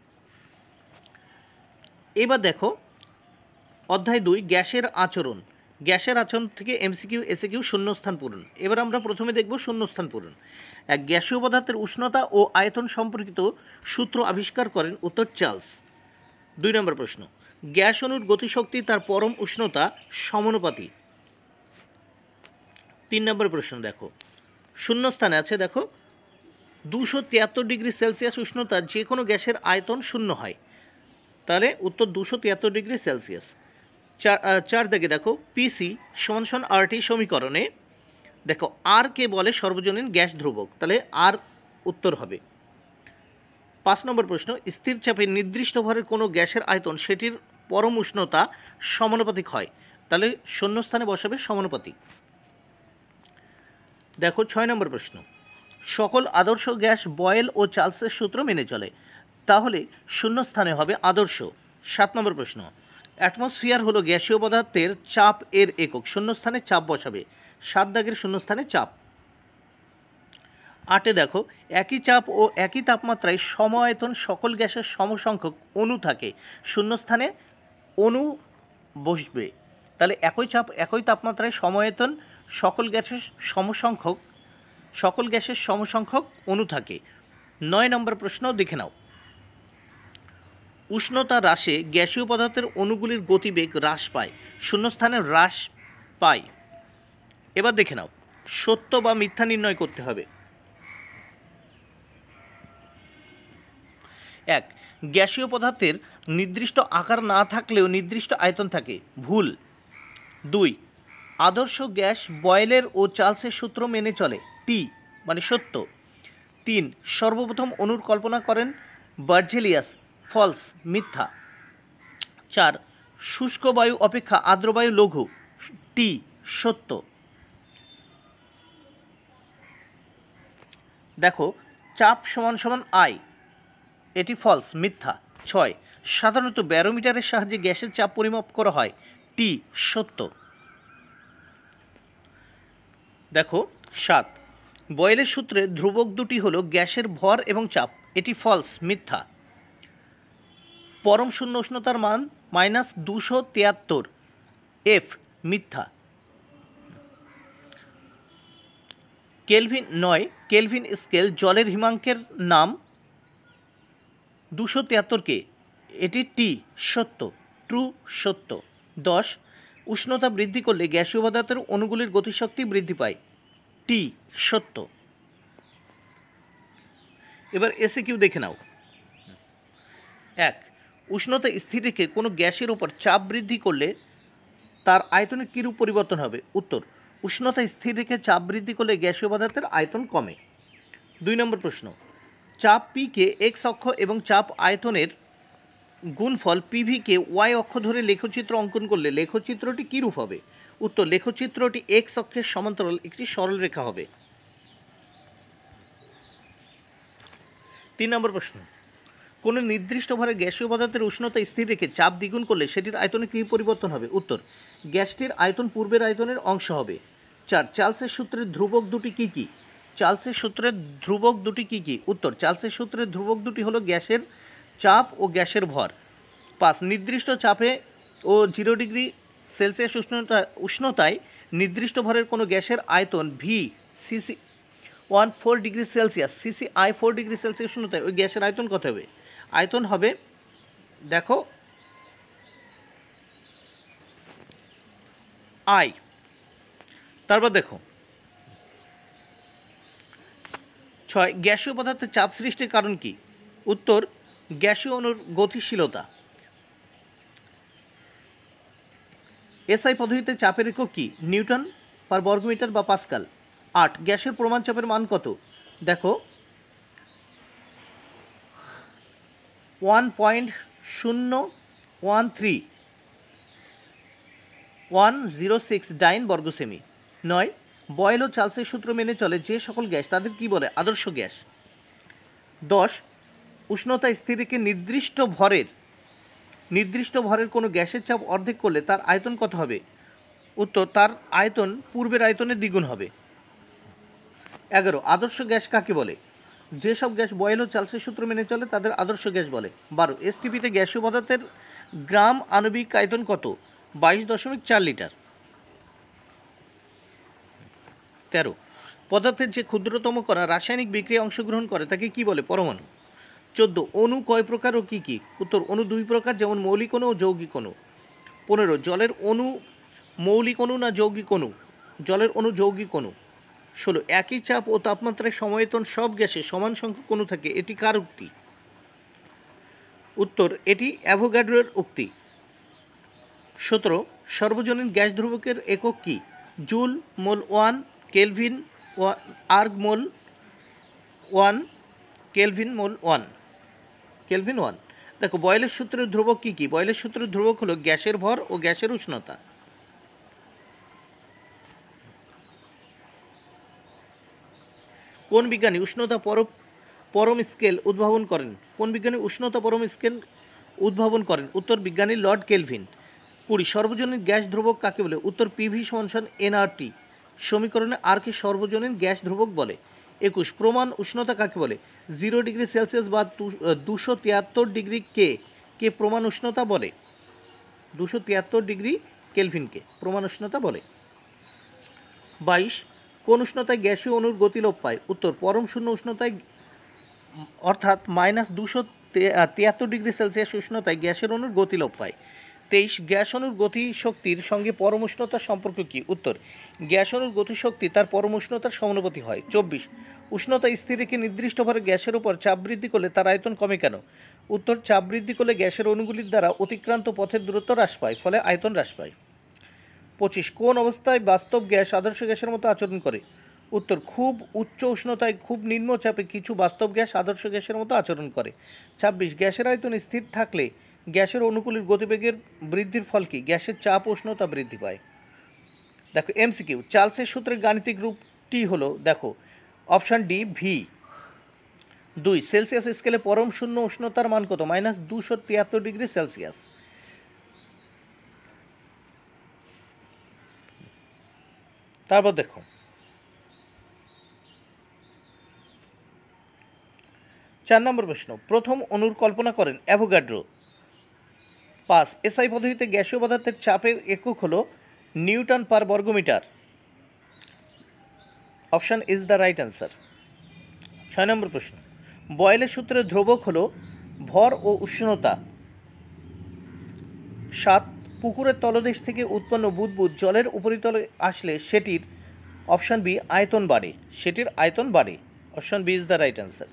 এবার দেখো অধ্যায় 2 গ্যাসের আচরণ। গ্যাসের আচরণ থেকে এমসিকিউ এসিকিউ শূন্যস্থান পূরণ। এবার আমরা প্রথমে দেখব শূন্যস্থান পূরণ। এক গ্যাসীয় পদার্থের উষ্ণতা ও আয়তন সম্পর্কিত সূত্র আবিষ্কার করেন। উত্তর চার্লস। 2 নম্বর প্রশ্ন, গ্যাস অণুর গতিশক্তি তার পরম উষ্ণতা সমানুপাতি। 3 নম্বর প্রশ্ন দেখো শূন্যস্থানে আছে, দেখো 273 ডিগ্রি সেলসিয়াস উষ্ণতা যে কোনো গ্যাসের আয়তন শূন্য হয়। তাহলে উত্তর 273 ডিগ্রি সেলসিয়াস। 4 দেখে দেখো পিসি সমান আরটি সমীকরণে দেখো আর কে বলে সর্বজনীন গ্যাস ধ্রুবক। তাহলে আর উত্তর হবে। 5 নম্বর প্রশ্ন, স্থির চাপে নির্দিষ্ট ভরের কোনো গ্যাসের আয়তন সেটির পরম উষ্ণতা সমানুপাতিক হয়। তাহলে শূন্যস্থানে বসাবে সমানুপাতিক। দেখো 6 নম্বর প্রশ্ন, সকল আদর্শ গ্যাস বয়েল ও চার্লসের সূত্র মেনে চলে। তাহলে শূন্যস্থানে হবে আদর্শ। 7 নম্বর প্রশ্ন, অ্যাটমসফিয়ার হলো গ্যাসীয় পদার্থের চাপ এর একক। শূন্যস্থানে চাপ বসাবে। 7 দাগের শূন্যস্থানে চাপ। 8 দেখো একই চাপ ও একই তাপমাত্রায় সম আয়তন সকল গ্যাসের সমসংখ্যক অণু থাকে। শূন্যস্থানে অণু বসবে। তাহলে একই চাপ একই তাপমাত্রায় সম আয়তন সকল গ্যাসের সমসংখ্যক অণু থাকে। 9 নম্বর প্রশ্ন দেখে নাও, উষ্ণতা হ্রাসে গ্যাসীয় পদার্থের অণুগুলির গতিবেগ হ্রাস পায়। শূন্যস্থানে হ্রাস পায়। এবার দেখে নাও, সত্য বা মিথ্যা নির্ণয় করতে হবে। 1 গ্যাসীয় পদার্থের নির্দিষ্ট আকার না থাকলেও নির্দিষ্ট আয়তন থাকে। ভুল। 2 আদর্শ গ্যাস বয়েলের ও চার্লসের সূত্র মেনে চলে। টি মানে সত্য। 3 সর্বপ্রথম অণুর কল্পনা করেন বার্জেলিয়াস। ফলস মিথ্যা। 4 শুষ্ক বায়ু অপেক্ষা আর্দ্র বায়ু লঘু। টি সত্য। দেখো চাপ সমান আই, এটি ফলস মিথ্যা। 6 সাধারণত ব্যারোমিটারের সাহায্যে গ্যাসের চাপ পরিমাপ করা হয়। টি সত্য। দেখো 7 বয়েলের সূত্রে ধ্রুবক দুটি হলো গ্যাসের ভর এবং চাপ। এটি ফলস মিথ্যা। পরম শূন্য উষ্ণতার মান -273 এফ মিথ্যা। কেলভিন 9 কেলভিন স্কেল জলের হিমাঙ্কের নাম 273 কে। এটি টি সত্য ট্রু সত্য। 10 উষ্ণতা বৃদ্ধি করলে গ্যাসীয় পদার্থের অণুগুলির গতিশক্তি বৃদ্ধি পায়। টি সত্য। এবার এসিকিউ দেখে নাও। 1 উষ্ণতা স্থির রেখে কোনো গ্যাসের ওপর চাপ বৃদ্ধি করলে তার আয়তনের কীরূপ পরিবর্তন হবে। উত্তর উষ্ণতা স্থির রেখে চাপ বৃদ্ধি করলে গ্যাসীয় পদার্থের আয়তন কমে। 2 নম্বর প্রশ্ন, চাপ পিকে এক্স অক্ষ এবং চাপ আয়তনের গুণফল পিভিকে ওয়াই অক্ষ ধরে লেখচিত্র অঙ্কন করলে লেখচিত্রটি কীরূপ হবে। উত্তর লেখচিত্রটি এক্স অক্ষের সমান্তরাল একটি সরল রেখা হবে। 3 নম্বর প্রশ্ন, কোনো নির্দিষ্ট ভরে গ্যাসীয় পদার্থের উষ্ণতা স্থির রেখে চাপ দ্বিগুণ করলে সেটির আয়তনে কী পরিবর্তন হবে। উত্তর গ্যাসটির আয়তন পূর্বের আয়তনের অংশ হবে। 4 চার্লসের সূত্রের ধ্রুবক দুটি কী কী। চার্লসের সূত্রের ধ্রুবক দুটি কী কী। উত্তর চার্লসের সূত্রের ধ্রুবক দুটি হলো গ্যাসের চাপ ও গ্যাসের ভর। 5 নির্দিষ্ট চাপে ও 0 ডিগ্রি সেলসিয়াস উষ্ণতায় নির্দিষ্ট ভরের কোনো গ্যাসের আয়তন V CC 4 degree Celsius CC I 4 degree Celsius উষ্ণতায় ওই গ্যাসের আয়তন কত হবে। আয়তন হবে দেখো আই। তারপর দেখো 6 গ্যাসীয় পদার্থের চাপ সৃষ্টির কারণ কি। উত্তর গ্যাসীয় অণুর গতিশীলতা। এসআই পদ্ধতিতে চাপের একক কি। নিউটন পার বর্গমিটার বা পাস্কাল। 8 গ্যাসের প্রমাণ চাপের মান কত। দেখো 1.013 1006 ডাইন বর্গ সেমি। 9 বয়েল ও চার্লসের সূত্র মেনে চলে যে সকল গ্যাস তাদের কি বলে? আদর্শ গ্যাস। 10 উষ্ণতা স্থির রেখে নির্দিষ্ট ভরের কোনো গ্যাসের চাপ অর্ধেক করলে তার আয়তন কত হবে? উত্তর, তার আয়তন পূর্বের আয়তনের দ্বিগুণ হবে। 11 আদর্শ গ্যাস কাকে বলে? যেসব গ্যাস বয়েল ও চার্লসের সূত্র মেনে চলে তাদের আদর্শ গ্যাস বলে। 12 এসটিপিতে গ্যাসীয় পদার্থের গ্রাম আণবিক আয়তন কত? 22.4 লিটার। 13 পদার্থের যে ক্ষুদ্রতম কণা রাসায়নিক বিক্রিয়ায় অংশগ্রহণ করে তাকে কি বলে? পরমাণু। 14 অণু কয় প্রকার ও কী কী? উত্তর, অণু 2 প্রকার, যেমন মৌলিক অণু ও যৌগিক অণু। 15 জলের অণু মৌলিক অণু না যৌগিক অণু? জলের অণু যৌগিক অণু। 16 একই চাপ ও তাপমাত্রায় সমায়তন সব গ্যাসে সমান সংখ্যক অণু থাকে, এটি কার উক্তি? উত্তর, এটি অ্যাভোগাড্রোর উক্তি। 17 সর্বজনীন গ্যাস ধ্রুবকের একক কি? Joule, mole 1, kelvin, erg mole 1, kelvin mole 1, kelvin 1। দেখো বয়েলের সূত্রের ধ্রুবক কি কি? বয়েলের সূত্রের ধ্রুবক হলো গ্যাসের ভর ও গ্যাসের উষ্ণতা। কোন বিজ্ঞানী উষ্ণতা পরম স্কেল উদ্ভাবন করেন? কোন বিজ্ঞানী উষ্ণতা পরম স্কেল উদ্ভাবন করেন? উত্তর, বিজ্ঞানী লর্ড কেলভিন। 20 সর্বজনীন গ্যাস ধ্রুবক কাকে বলে? উত্তর, পিভি সমান এনআরটি সমীকরণে আর কে সর্বজনীন গ্যাস ধ্রুবক বলে। 21 প্রমাণ উষ্ণতা কাকে বলে? 0 ডিগ্রি সেলসিয়াস বা 273 ডিগ্রি কে প্রমাণ উষ্ণতা বলে। 273 ডিগ্রি কেলভিনকে প্রমাণ উষ্ণতা বলে। 22 কোন উষ্ণতায় গ্যাসীয় অণুর গতিলোপ পায়? উত্তর, পরম শূন্য উষ্ণতায় অর্থাৎ -273 ডিগ্রি সেলসিয়াস উষ্ণতায় গ্যাসের অণুর গতিলোপ পায়। 23 গ্যাস অণুর গতিশক্তির সঙ্গে পরম উষ্ণতার সম্পর্ক কি? উত্তর, গ্যাস অণুর গতিশক্তি তার পরম উষ্ণতার সমানুপাতি হয়। 24 উষ্ণতা স্থির রেখে নির্দিষ্ট ভারে গ্যাসের উপর চাপ বৃদ্ধি করলে তার আয়তন কমে কেন? উত্তর, চাপ বৃদ্ধি করলে গ্যাসের অণুগুলির দ্বারা অতিক্রান্ত পথের দূরত্ব হ্রাস পায়, ফলে আয়তন হ্রাস পায়। 25 কোন অবস্থায় বাস্তব গ্যাস আদর্শ গ্যাসের মতো আচরণ করে? উত্তর, খুব উচ্চ উষ্ণতায় খুব নিম্ন চাপে কিছু বাস্তব গ্যাস আদর্শ গ্যাসের মতো আচরণ করে। 26 গ্যাসের আয়তন স্থির থাকলে গ্যাসের অণুগুলির গতিবেগের বৃদ্ধির ফল কি? গ্যাসের চাপ উষ্ণতা বৃদ্ধি পায়। দেখো এমসিকিউ চার্লসের সূত্রের গাণিতিক রূপটি হলো, দেখো অপশান ডি ভি। 2 সেলসিয়াস স্কেলে পরম শূন্য উষ্ণতার মান কত? -273 ডিগ্রি সেলসিয়াস। তারপর দেখো 4 নম্বর প্রশ্ন, প্রথম অণুর কল্পনা করেন অ্যাভোগাড্রো। 5 এসআই পদ্ধতিতে গ্যাসীয় পদার্থের চাপের একক হলো নিউটন পার বর্গমিটার। Option is the right answer. 6 নম্বর প্রশ্ন, বয়েলের সূত্রের ধ্রুবক হলো ভর ও উষ্ণতা। 7 পুকুরের তলদেশ থেকে উৎপন্ন বুদবুদ জলের উপরিতলে আসলে সেটির, অপশান বি, আয়তন বাড়ে, সেটির আয়তন বাড়ে। Option B is the right answer.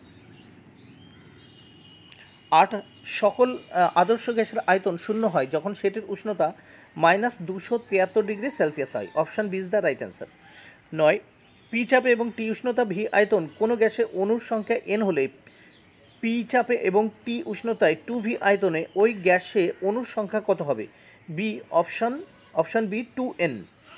8 সকল আদর্শ গ্যাসের আয়তন শূন্য হয় যখন সেটির উষ্ণতা -273 ডিগ্রি সেলসিয়াস হয়। Option B is the right answer. 9 P চাপে এবং টি উষ্ণতা ভি আয়তন কোনো গ্যাসে অণুর সংখ্যা এন হলে পি চাপে এবং টি উষ্ণতায় 2v আয়তনে ওই গ্যাসে অণুর সংখ্যা কত হবে? B, option B 2n।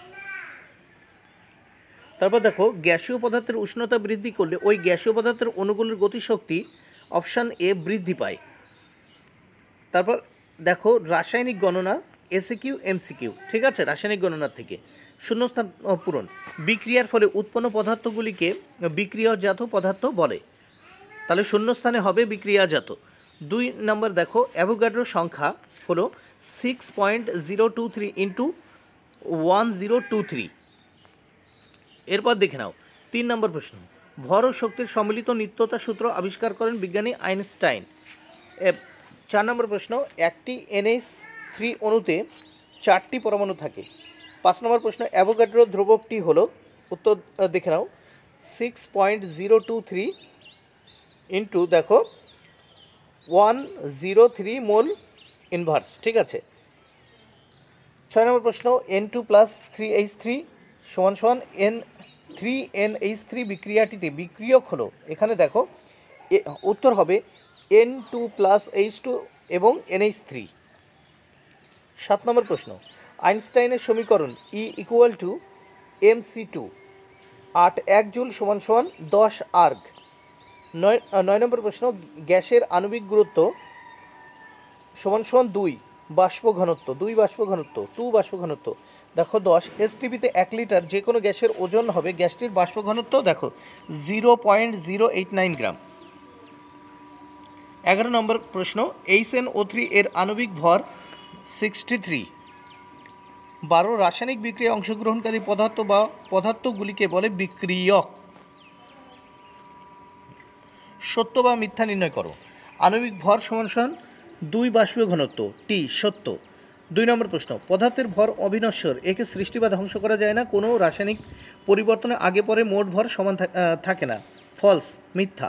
তারপর দেখো গ্যাসীয় পদার্থের উষ্ণতা বৃদ্ধি করলে ওই গ্যাসীয় পদার্থের অণুগুলির গতিশক্তি, অপশান এ, বৃদ্ধি পায়। তারপর দেখো রাসায়নিক গণনা এসিকিউ এমসিকিউ, ঠিক আছে, রাসায়নিক গণনার থেকে শূন্যস্থান পূরণ। বিক্রিয়ার ফলে উৎপন্ন পদার্থগুলিকে বিক্রিয়াজাত পদার্থ বলে, তাহলে শূন্যস্থানে হবে বিক্রিয়াজাত। 2 নম্বর দেখো অ্যাভোগাড্রো সংখ্যা হলো 6.023 × 1023। এরপর দেখে নাও 3 নম্বর প্রশ্ন, ভর ও শক্তির সম্মিলিত নিত্যতা সূত্র আবিষ্কার করেন বিজ্ঞানী আইনস্টাইন। 4 নম্বর প্রশ্ন, একটি NH3 অণুতে 4টি পরমাণু থাকে। 5 নম্বর প্রশ্ন, অ্যাভোগাড্রো ধ্রুবকটি হলো, উত্তর দেখে নাও 6.023 ইন্টু দেখো 103 মোল ইনভার্স, ঠিক আছে। 6 নম্বর প্রশ্ন, N2 + 3H3 = N3NH3 বিক্রিয়াটিতে বিক্রিয়ক হলো, এখানে দেখো উত্তর হবে N2 + H2 এবং NH3। 7 নম্বর প্রশ্ন, আইনস্টাইনের সমীকরণ E equal to MC2, 8 joule সমান সমান 10 আর্গ। 9 নম্বর প্রশ্ন, গ্যাসের আণবিক গুরুত্ব সমান সমান 2 বাষ্প ঘনত্ব, 2 বাষ্প ঘনত্ব, 2 বাষ্প ঘনত্ব দেখো 10 STPতে 1 লিটার যে কোনো গ্যাসের ওজন হবে, গ্যাসটির বাষ্প ঘনত্ব দেখো 0.089 গ্রাম। 11 নম্বর প্রশ্ন, HNO3 এর আণবিক ভর 63। 12 রাসায়নিক বিক্রিয়ায় অংশগ্রহণকারী পদার্থ বা পদার্থগুলিকে বলে বিক্রিয়ক। সত্য বা মিথ্যা নির্ণয় করো। আণবিক ভর সমান সমান 2 বাষ্পীয় ঘনত্ব, টি সত্য। 2 নম্বর প্রশ্ন, পদার্থের ভর অবিনশ্বর, একে সৃষ্টি বা ধ্বংস করা যায় না, কোনো রাসায়নিক পরিবর্তনে আগে পরে মোট ভর সমান থাকে না, ফলস মিথ্যা।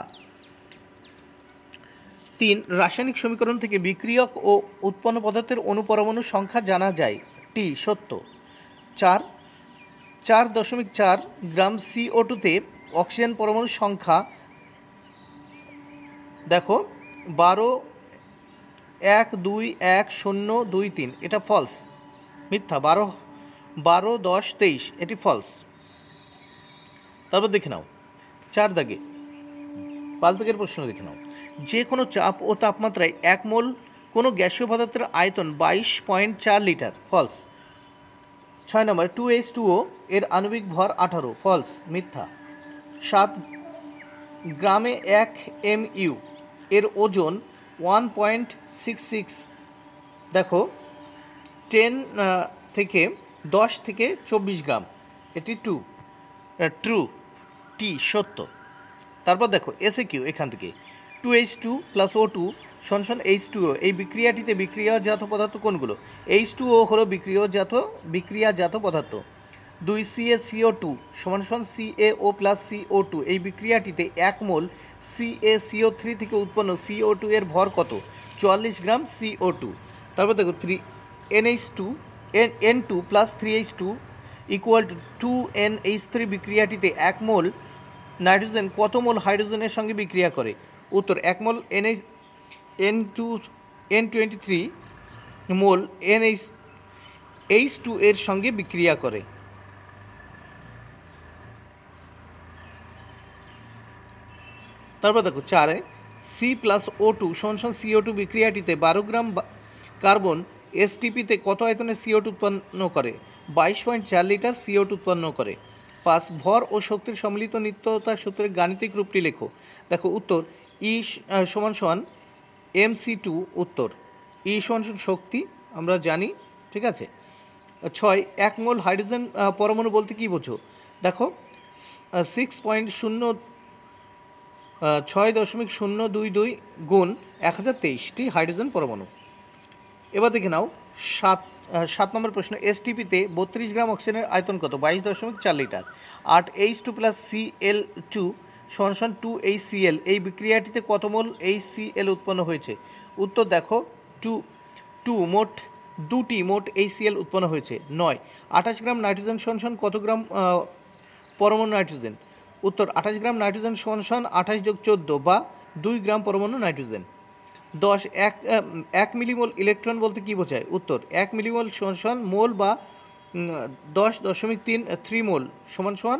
3 রাসায়নিক সমীকরণ থেকে বিক্রিয়ক ও উৎপন্ন পদার্থের অণুপরমাণুর সংখ্যা জানা যায়, টি সত্য। 4.4 গ্রাম CO2তে অক্সিজেন পরমাণুর সংখ্যা দেখো 12, 1, 2, 1, 0, 2, 3, এটা ফলস মিথ্যা। 12, 10, 23 এটি ফলস। তারপর দেখে নাও 4 দাগে 5 দাগের প্রশ্ন দেখে নাও, যে কোনো চাপ ও তাপমাত্রায় 1 মোল কোনো গ্যাসীয় পদার্থের আয়তন 22.4 লিটার, ফলস। 6 নম্বর, 2H2O এর আণবিক ভর 18, ফলস মিথ্যা। 7 গ্রামে 1 MU এর ওজন 1.66 দেখো 10 থেকে 24 গ্রাম, এটি ট্রু, টি সত্য। তারপর দেখো MCQ এখান থেকে 2H2 + O2 = H2O, এই বিক্রিয়াটিতে বিক্রিয়াজাত পদার্থ কোনগুলো? H2O হলো বিক্রিয়াজাত পদার্থ। 2 CaCO2 = CaO + CO2, এই বিক্রিয়াটিতে 1 মোল CaCO3 থেকে উৎপন্ন CO2 এর ভর কত? 44 গ্রাম CO2। তারপর দেখো 3 N2 + 3H2 = 2NH3, বিক্রিয়াটিতে 1 মোল নাইট্রোজেন কত মোল হাইড্রোজেনের সঙ্গে বিক্রিয়া করে? উত্তর 1 মোল N23 মোল NH2 এর সঙ্গে বিক্রিয়া করে। তারপর দেখো 4 C + O2 = CO2, বিক্রিয়াটিতে 12 গ্রাম কার্বন STPতে কত আয়তনে CO2 উৎপন্ন করে? 22.4 লিটার CO2 উৎপন্ন করে। 5 ভর ও শক্তির সম্মিলিত নিত্যতা সূত্রের গাণিতিক রূপটি লেখো। দেখো উত্তর E = MC2, উত্তর E = শক্তি, আমরা জানি, ঠিক আছে। 6 1 মোল হাইড্রোজেন পরমাণু বলতে কী বোঝো? দেখো 6.022 গুণ 1023টি হাইড্রোজেন পরমাণু। এবার দেখে নাও 7 নম্বর প্রশ্ন, STPতে 32 গ্রাম অক্সিজেনের আয়তন কত? 22.4 লিটার। 8 H2 + Cl2 = 2HCl, এই বিক্রিয়াটিতে কত মোল HCl উৎপন্ন হয়েছে? উত্তর দেখো 2 মোট 2টি মোট HCl উৎপন্ন হয়েছে। 9 28 গ্রাম নাইট্রোজেন = কত গ্রাম পরমাণু নাইট্রোজেন? উত্তর 28 গ্রাম নাইট্রোজেন = 28 + 14 বা 2 গ্রাম পরমাণু নাইট্রোজেন। 10 1 মিলিমোল ইলেকট্রন বলতে কী বোঝায়? উত্তর 1 মিলিমোল = মোল বা 10.3 মোল =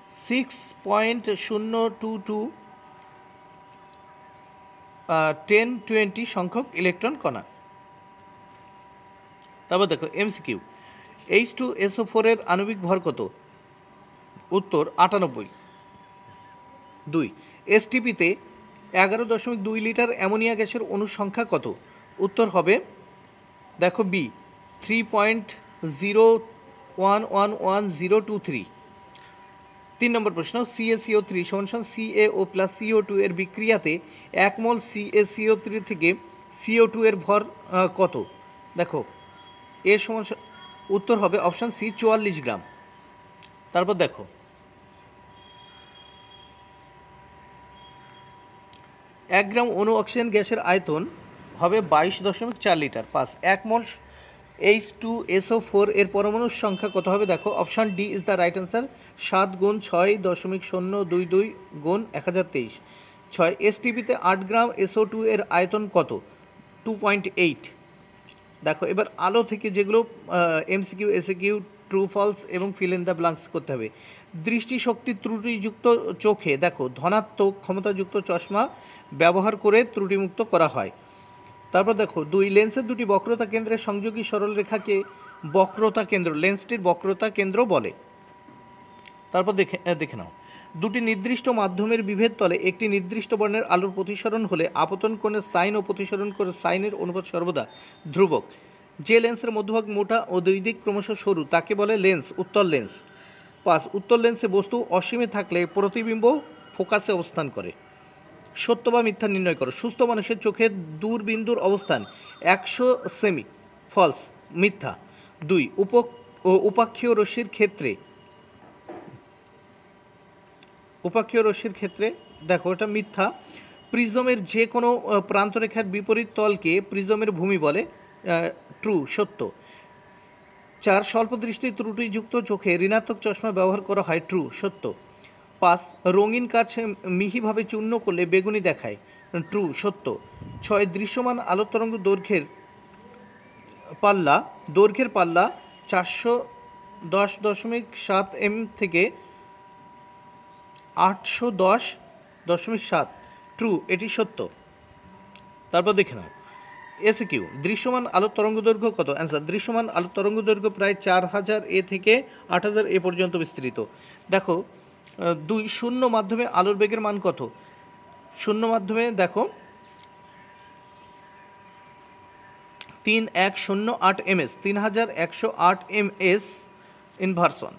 6.022 1020 সংখ্যক ইলেকট্রন কণা। তারপর দেখো MCQ H2SO4 এর আণবিক ভর কত? উত্তর 98। 2 STPতে 11.2 লিটার অ্যামোনিয়া গ্যাসের অণুর সংখ্যা কত? উত্তর হবে দেখো B 3.0111023। 3 নম্বর প্রশ্ন, CaCO3 = CaO + CO2 এর বিক্রিয়াতে 1 মোল CaCO3 থেকে CO2 এর ভর কত? দেখো উত্তর হবে অপশান C 44 গ্রাম। তারপর দেখো 1 গ্রাম অণু অক্সিজেন গ্যাসের আয়তন হবে 22.4 লিটার। 5 1 মোল H2SO4 এর পরমাণুর সংখ্যা কত হবে? দেখো option D is the right answer, 7 গুণ 6.022 গুণ 1023। 6 STPতে 8 গ্রাম SO2 এর আয়তন কত? 2.8। দেখো এবার আলো থেকে যেগুলো MCQ SAQ ট্রু ফলস এবং ফিল ইন দ্য ব্ল্যাঙ্কস করতে হবে। দৃষ্টিশক্তি ত্রুটিযুক্ত চোখে দেখো ধনাত্মক ক্ষমতাযুক্ত চশমা ব্যবহার করে ত্রুটিমুক্ত করা হয়। তারপর দেখো 2 লেন্সের দুটি বক্রতা কেন্দ্রের সংযোগী সরলরেখাকে বক্রতা কেন্দ্র, লেন্সটির বক্রতা কেন্দ্র বলে। তারপর দেখে নাও, দুটি নির্দিষ্ট মাধ্যমের বিভেদ তলে একটি নির্দিষ্ট বর্ণের আলোর প্রতিসরণ হলে আপতন কোণের সাইন ও প্রতিসরণ কোণের সাইনের অনুপাত সর্বদা ধ্রুবক। যে লেন্সের মধ্যভাগ মোটা ও দুই দিক ক্রমশ সরু তাকে বলে লেন্স, উত্তল লেন্স। 5 উত্তল লেন্সে বস্তু অসীমে থাকলে প্রতিবিম্ব ফোকাসে অবস্থান করে। সত্য বা মিথ্যা নির্ণয় করো। সুস্থ মানুষের চোখের দূরবিন্দুর অবস্থান 100 সেমি, ফলস, মিথ্যা। 2 উপাক্ষীয় রশ্মির ক্ষেত্রে দেখো এটা মিথ্যা। প্রিজমের যে কোনো প্রান্তরেখার বিপরীত তলকে প্রিজমের ভূমি বলে, ট্রু, সত্য। 4 স্বল্প দৃষ্টি ত্রুটিযুক্ত চোখে ঋণাত্মক চশমা ব্যবহার করা হয়, ট্রু, সত্য। 5 রঙিন কাচ মিহিভাবে চূর্ণ করলে বেগুনি দেখায়, ট্রু, সত্য। 6 দৃশ্যমান আলোক তরঙ্গ দৈর্ঘ্যের পাল্লা 410.7 থেকে 810.7, ট্রু, এটি সত্য। তারপর দেখে নাও SQ দৃশ্যমান আলোক তরঙ্গ দৈর্ঘ্য কত? অ্যান্সার, দৃশ্যমান আলোক তরঙ্গ দৈর্ঘ্য প্রায় 4000 এ থেকে 8000 এ পর্যন্ত বিস্তৃত। দেখো 2 শূন্য মাধ্যমে আলোর বেগের মান কত? শূন্য মাধ্যমে দেখো 3108 ms, 3108 ms ইনভার্সন।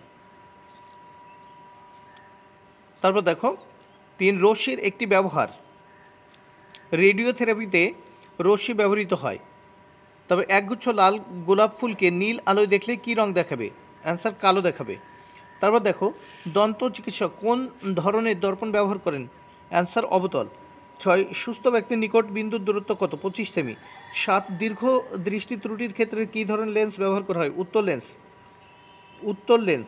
তারপর দেখো 3 রশ্মির একটি ব্যবহার, রেডিওথেরাপিতে রশ্মি ব্যবহৃত হয়। তবে একগুচ্ছ লাল গোলাপ ফুলকে নীল আলোয় দেখলে কী রং দেখাবে? অ্যান্সার, কালো দেখাবে। তারপর দেখো দন্ত চিকিৎসক কোন ধরনের দর্পণ ব্যবহার করেন? অ্যান্সার, অবতল। 6 সুস্থ ব্যক্তির নিকট বিন্দুর দূরত্ব কত? 25 সেমি। 7 দীর্ঘ দৃষ্টি ত্রুটির ক্ষেত্রে কী ধরনের লেন্স ব্যবহার করা হয়? উত্তল লেন্স।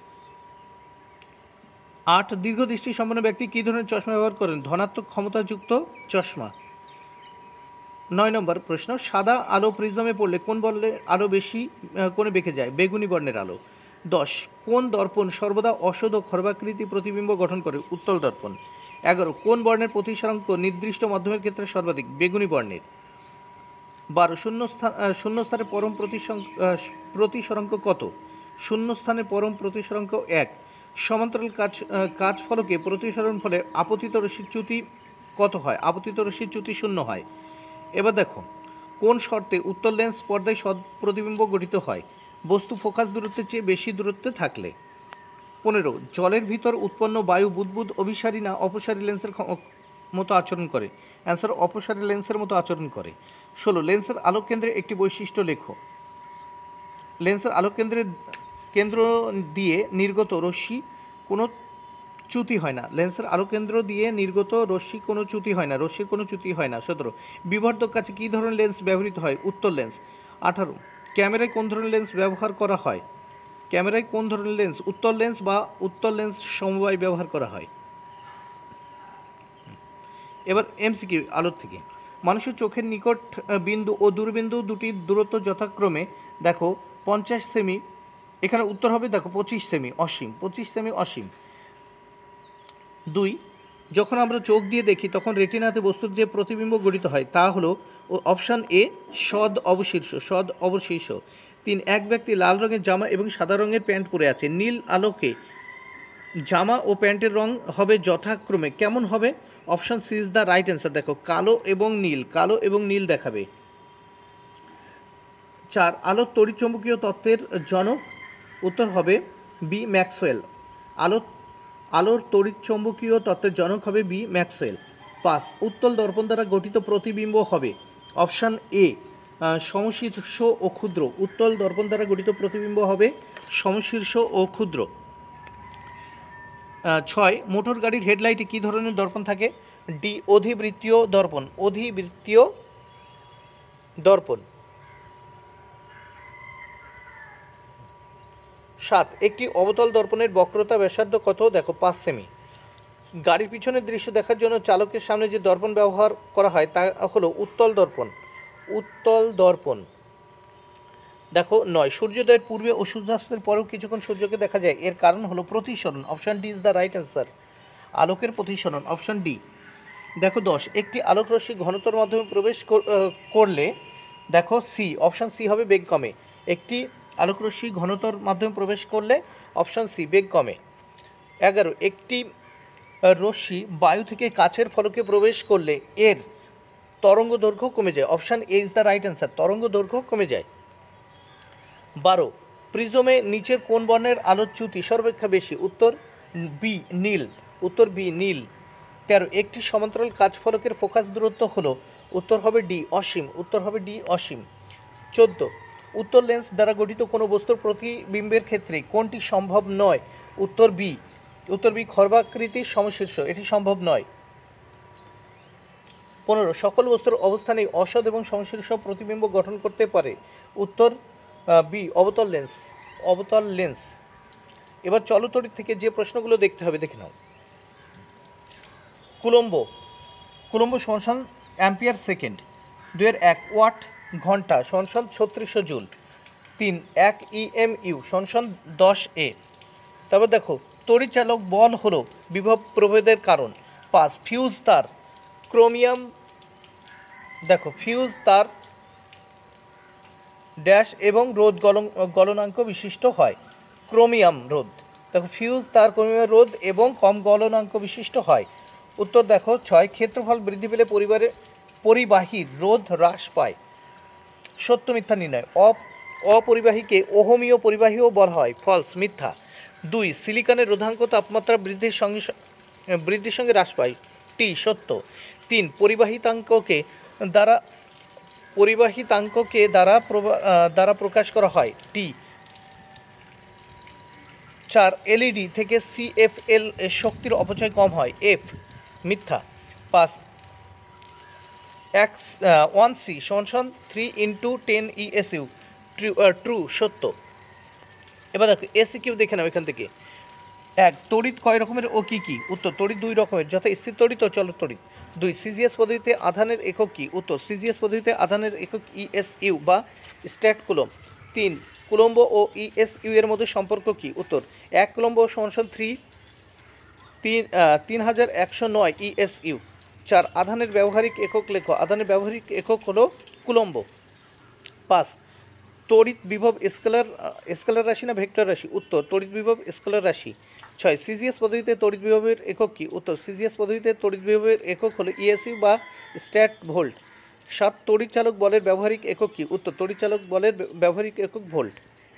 8 দীর্ঘ দৃষ্টি সম্পন্ন ব্যক্তি কী ধরনের চশমা ব্যবহার করেন? ধনাত্মক ক্ষমতাযুক্ত চশমা। 9 নম্বর প্রশ্ন, সাদা আলো প্রিজমে পড়লে কোন বর্ণের আলো বেশি কোণে বেঁকে যায়? বেগুনি বর্ণের আলো। 10 কোন দর্পণ সর্বদা অসদ খর্বাকৃতি প্রতিবিম্ব গঠন করে? উত্তল দর্পণ। 11 কোন বর্ণের প্রতিসরাঙ্ক নির্দিষ্ট মাধ্যমের ক্ষেত্রে সর্বাধিক? বেগুনি বর্ণের। 12 শূন্যস্থানের পরম প্রতিসরাঙ্ক কত? শূন্যস্থানের পরম প্রতিসরাঙ্ক 1। সমান্তরাল কাচ ফলকে প্রতিসরণ ফলে আপতিত রশ্মির চ্যুতি কত হয়? আপতিত রশ্মির চ্যুতি 0 হয়। এবার দেখো কোন শর্তে উত্তল লেন্স পর্দায় সৎ প্রতিবিম্ব গঠিত হয়? বস্তু ফোকাস দূরত্বের চেয়ে বেশি দূরত্বে থাকলে। 15 জলের ভিতর উৎপন্ন বায়ু বুদবুদ অভিসারী না অপসারী লেন্সের মতো আচরণ করে? অ্যান্সার, অপসারী লেন্সের মতো আচরণ করে। 16 লেন্সের আলোক কেন্দ্রের একটি বৈশিষ্ট্য লেখো। লেন্সের আলোক কেন্দ্র দিয়ে নির্গত রশ্মি কোনো চ্যুতি হয় না। লেন্সের আলোকেন্দ্র দিয়ে নির্গত রশ্মির কোনো চ্যুতি হয় না। 17 বিবর্ধক কাচে কী ধরনের লেন্স ব্যবহৃত হয়? উত্তল লেন্স। 18 ক্যামেরায় কোন ধরনের লেন্স ব্যবহার করা হয়? উত্তল লেন্স বা উত্তল লেন্স সমবায় ব্যবহার করা হয়। এবার MCQ আলোর থেকে, মানুষের চোখের নিকট বিন্দু ও দূরবিন্দু দুটির দূরত্ব যথাক্রমে দেখো 50 সেমি, এখানে উত্তর হবে দেখো 25 সেমি, অসীম, 25 সেমি অসীম। 2 যখন আমরা চোখ দিয়ে দেখি তখন রেটিনাতে বস্তুর যে প্রতিবিম্ব গঠিত হয় তা হলো অপশান এ সদ অবশীর্ষ। 3 এক ব্যক্তি লাল রঙের জামা এবং সাদা রঙের প্যান্ট পরে আছে। নীল আলোকে জামা ও প্যান্টের রং হবে যথাক্রমে কেমন হবে? Option C is the right answer. দেখো কালো এবং নীল দেখাবে। 4 আলোর তড়িৎচুম্বকীয় তত্ত্বের জনক, উত্তর হবে বি ম্যাক্সওয়েল। আলোর তড়িৎচুম্বকীয় তত্ত্বের জনক হবে বি ম্যাক্সওয়েল। 5 উত্তল দর্পণ দ্বারা গঠিত প্রতিবিম্ব হবে? অপশান এ সমশীর্ষ ও ক্ষুদ্র। উত্তল দর্পণ দ্বারা গঠিত প্রতিবিম্ব হবে সমশীর্ষ ও ক্ষুদ্র। 6 মোটর গাড়ির হেডলাইটে কী ধরনের দর্পণ থাকে? ডি অধিবৃত্তীয় দর্পণ। 7 একটি অবতল দর্পণের বক্রতা ব্যাসার্ধ কত? দেখো 5 সেমি। গাড়ির পিছনের দৃশ্য দেখার জন্য চালকের সামনে যে দর্পণ ব্যবহার করা হয় তা হলো উত্তল দর্পণ। দেখো 9 সূর্যোদয়ের পূর্বে ও সূর্যাস্তের পরেও কিছুক্ষণ সূর্যকে দেখা যায়, এর কারণ হলো প্রতিসরণ, option D is the right answer, আলোকের প্রতিসরণ, অপশান ডি। দেখো 10 একটি আলোক রশ্মি ঘনত্বর মাধ্যমে প্রবেশ করলে, দেখো সি, অপশান সি হবে বেগ কমে। একটি আলোক রশ্মি ঘনত্বর মাধ্যমে প্রবেশ করলে, অপশান সি বেগ কমে। 11 একটি রশ্মি বায়ু থেকে কাচের ফলকে প্রবেশ করলে এর তরঙ্গ দৈর্ঘ্য কমে যায়, option A is the right answer, তরঙ্গ দৈর্ঘ্য কমে যায়। 12 প্রিজমে নিচের কোন বর্ণের আলোর চ্যুতি সর্বাপেক্ষা বেশি, উত্তর বি নীল, উত্তর বি নীল। 13 একটি সমান্তরাল কাচ ফলকের ফোকাস দূরত্ব হলো, উত্তর হবে ডি অসীম, উত্তর হবে ডি অসীম। 14 উত্তর লেন্স দ্বারা গঠিত কোনো বস্তুর প্রতিবিম্বের ক্ষেত্রে কোনটি সম্ভব নয়, উত্তর বি, উত্তর বি খর্বাকৃতির সমশীর্ষ, এটি সম্ভব নয়। 15 সকল বস্তুর অবস্থানে অসৎ এবং সমশীর্ষ প্রতিবিম্ব গঠন করতে পারে, উত্তর বি অবতল লেন্স, অবতল লেন্স। এবার চলতড়িৎ থেকে যে প্রশ্নগুলো দেখতে হবে দেখে নাও। কুলম্ব, কুলম্ব সমান অ্যাম্পিয়ার সেকেন্ড। 2-1 ওয়াট ঘন্টা সমান 3600 জুল। 3 1 EMU সমান 10 A। তারপর দেখো তড়িৎচালক বল হলো বিভব প্রভেদের কারণ। 5 ফিউজ তার ক্রোমিয়াম, দেখো ফিউজ তার ড্যাশ এবং রোধ গলনাঙ্ক বিশিষ্ট হয়, ক্রোমিয়াম রোধ, দেখো ফিউজ তার ক্রোমিয়াম রোধ এবং কম গলনাঙ্ক বিশিষ্ট হয়। উত্তর দেখো 6 ক্ষেত্রফল বৃদ্ধি পেলে পরিবাহীর রোধ হ্রাস পায়। সত্য মিথ্যা নির্ণয়, অপরিবাহীকে ওহমীয় পরিবাহীও বলা হয়, ফলস মিথ্যা। 2 সিলিকনের রোধাঙ্ক তাপমাত্রা বৃদ্ধির সঙ্গে হ্রাস পায়, টি সত্য। 3 পরিবাহিতাঙ্ককে দ্বারা প্রকাশ করা হয়, টি। 4 এলইডি থেকে CFL এর শক্তির অপচয় কম হয়, এফ মিথ্যা। 5 1C সমান 3 × 10 ESU, ট্রু সত্য। এবার দেখো MCQ দেখে নাও এখান থেকে। 1 তড়িৎ কয় রকমের ও কী কী, উত্তর তড়িৎ 2 রকমের, যথা স্থির তড়িৎ ও চলৎ তড়িৎ। 2 সিজিএস পদ্ধতিতে আধানের একক কী, উত্তর সিজিএস পদ্ধতিতে আধানের একক ESU বা স্ট্যাট কুলম্ব। 3 কুলম্ব ও ESU এর মধ্যে সম্পর্ক কী, উত্তর 1 কুলম্ব সমান 3109 ESU। 4 আধানের ব্যবহারিক একক লেখ, আধানের ব্যবহারিক একক হলো কুলম্ব। 5 তড়িৎ বিভব স্কেলার রাশি না ভেক্টর রাশি, উত্তর তড়িৎ বিভব স্কেলার রাশি। 6 সিজিএস পদ্ধতিতে তড়িৎ বিভবের একক কী, উত্তর সিজিএস পদ্ধতিতে তড়িৎ বিভবের একক হলো ESU বা স্ট্যাট ভোল্ট। 7 তড়িৎ চালক বলের ব্যবহারিক একক কী, উত্তর তড়িৎ চালক বলের ব্যবহারিক একক ভোল্ট।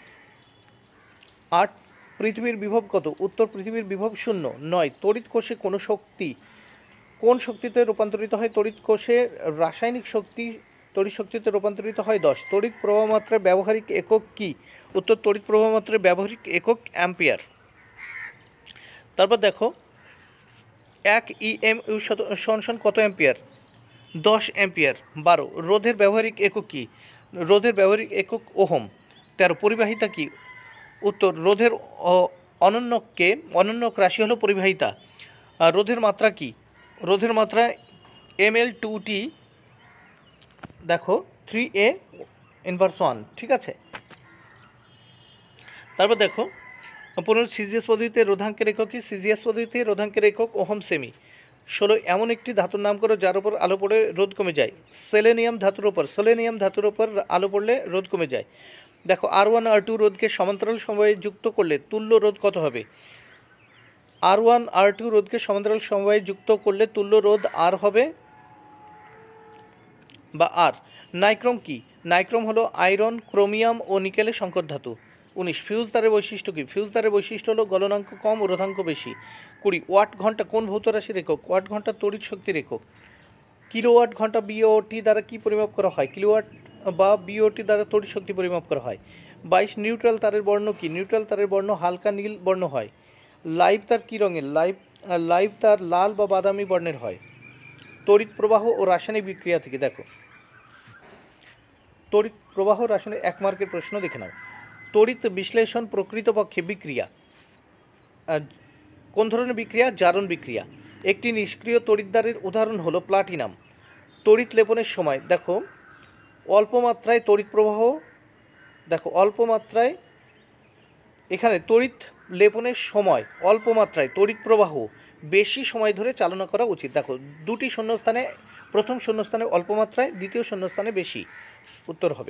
8 পৃথিবীর বিভব কত, উত্তর পৃথিবীর বিভব 0। 9 তড়িৎ কোষে কোনো শক্তি কোন শক্তিতে রূপান্তরিত হয়, তড়িৎ কোষে রাসায়নিক শক্তি তড়িৎ শক্তিতে রূপান্তরিত হয়। 10 তড়িৎ প্রবাহমাত্রার ব্যবহারিক একক কী, উত্তর তড়িৎ প্রবাহমাত্রার ব্যবহারিক একক অ্যাম্পিয়ার। তারপর দেখো 1 EMU সমান কত অ্যাম্পিয়ার, 10 অ্যাম্পিয়ার। 12 রোধের ব্যবহারিক একক কী, রোধের ব্যবহারিক একক ওহম। 13 পরিবাহিতা কী, উত্তর রোধের অনন্যক রাশি হলো পরিবাহিতা। রোধের মাত্রা কী, রোধের মাত্রা mL2T, দেখো 3A ইনভার্স 1, ঠিক আছে। তারপর দেখো 15 সিজিএস পদ্ধতিতে রোধাঙ্কের একক কি, সিজিএস পদ্ধতিতে রোধাঙ্কের একক ওহম সেমি। 16 এমন একটি ধাতুর নাম করো যার উপর আলো পড়ে রোধ কমে যায়, সেলেনিয়াম ধাতুর ওপর আলো পড়লে রোধ কমে যায়। দেখো R1 R2 রোধকে সমান্তরাল সমবায়ে যুক্ত করলে তুল্য রোধ কত হবে, R1 R2 রোধকে সমান্তরাল সমবায়ে যুক্ত করলে তুল্য রোধ R হবে বা R। নাইক্রোম কি, নাইক্রোম হলো আয়রন, ক্রোমিয়াম ও নিকেলের সংকর ধাতু। 19 ফিউজ তারের বৈশিষ্ট্য কী, ফিউজ তারের বৈশিষ্ট্য হলো গলনাঙ্ক কম ও রোধাঙ্ক বেশি। 20 ওয়াট ঘন্টা কোন ভৌত রাশির একক, ওয়াট ঘন্টা তড়িৎ শক্তির একক। কিলোওয়াট ঘন্টা বিওটি দ্বারা কি পরিমাপ করা হয়, কিলোওয়াট বা বিওটি দ্বারা তড়িৎ শক্তি পরিমাপ করা হয়। 22 নিউট্রাল তারের বর্ণ কি, নিউট্রাল তারের বর্ণ হালকা নীল বর্ণ হয়। লাইভ তার কী রঙের, লাইভ তার লাল বা বাদামি বর্ণের হয়। তড়িৎ প্রবাহ ও রাসায়নিক বিক্রিয়া থেকে দেখো, তড়িৎ প্রবাহ রাসায়নিক 1 মার্কের প্রশ্ন দেখে নাও। তড়িৎ বিশ্লেষণ প্রকৃতপক্ষে বিক্রিয়া, কোন ধরনের বিক্রিয়া, জারণ বিক্রিয়া। একটি নিষ্ক্রিয় তড়িৎদ্বারের উদাহরণ হলো প্লাটিনাম। তড়িৎ লেপনের সময় দেখো অল্প মাত্রায় তড়িৎ প্রবাহ দেখো অল্প মাত্রায়, এখানে তড়িৎ লেপনের সময় অল্প মাত্রায়, তড়িৎ প্রবাহ বেশি সময় ধরে চালনা করা উচিত। দেখো দুটি শূন্যস্থানে, প্রথম শূন্যস্থানে অল্প মাত্রায়, দ্বিতীয় শূন্যস্থানে বেশি, উত্তর হবে।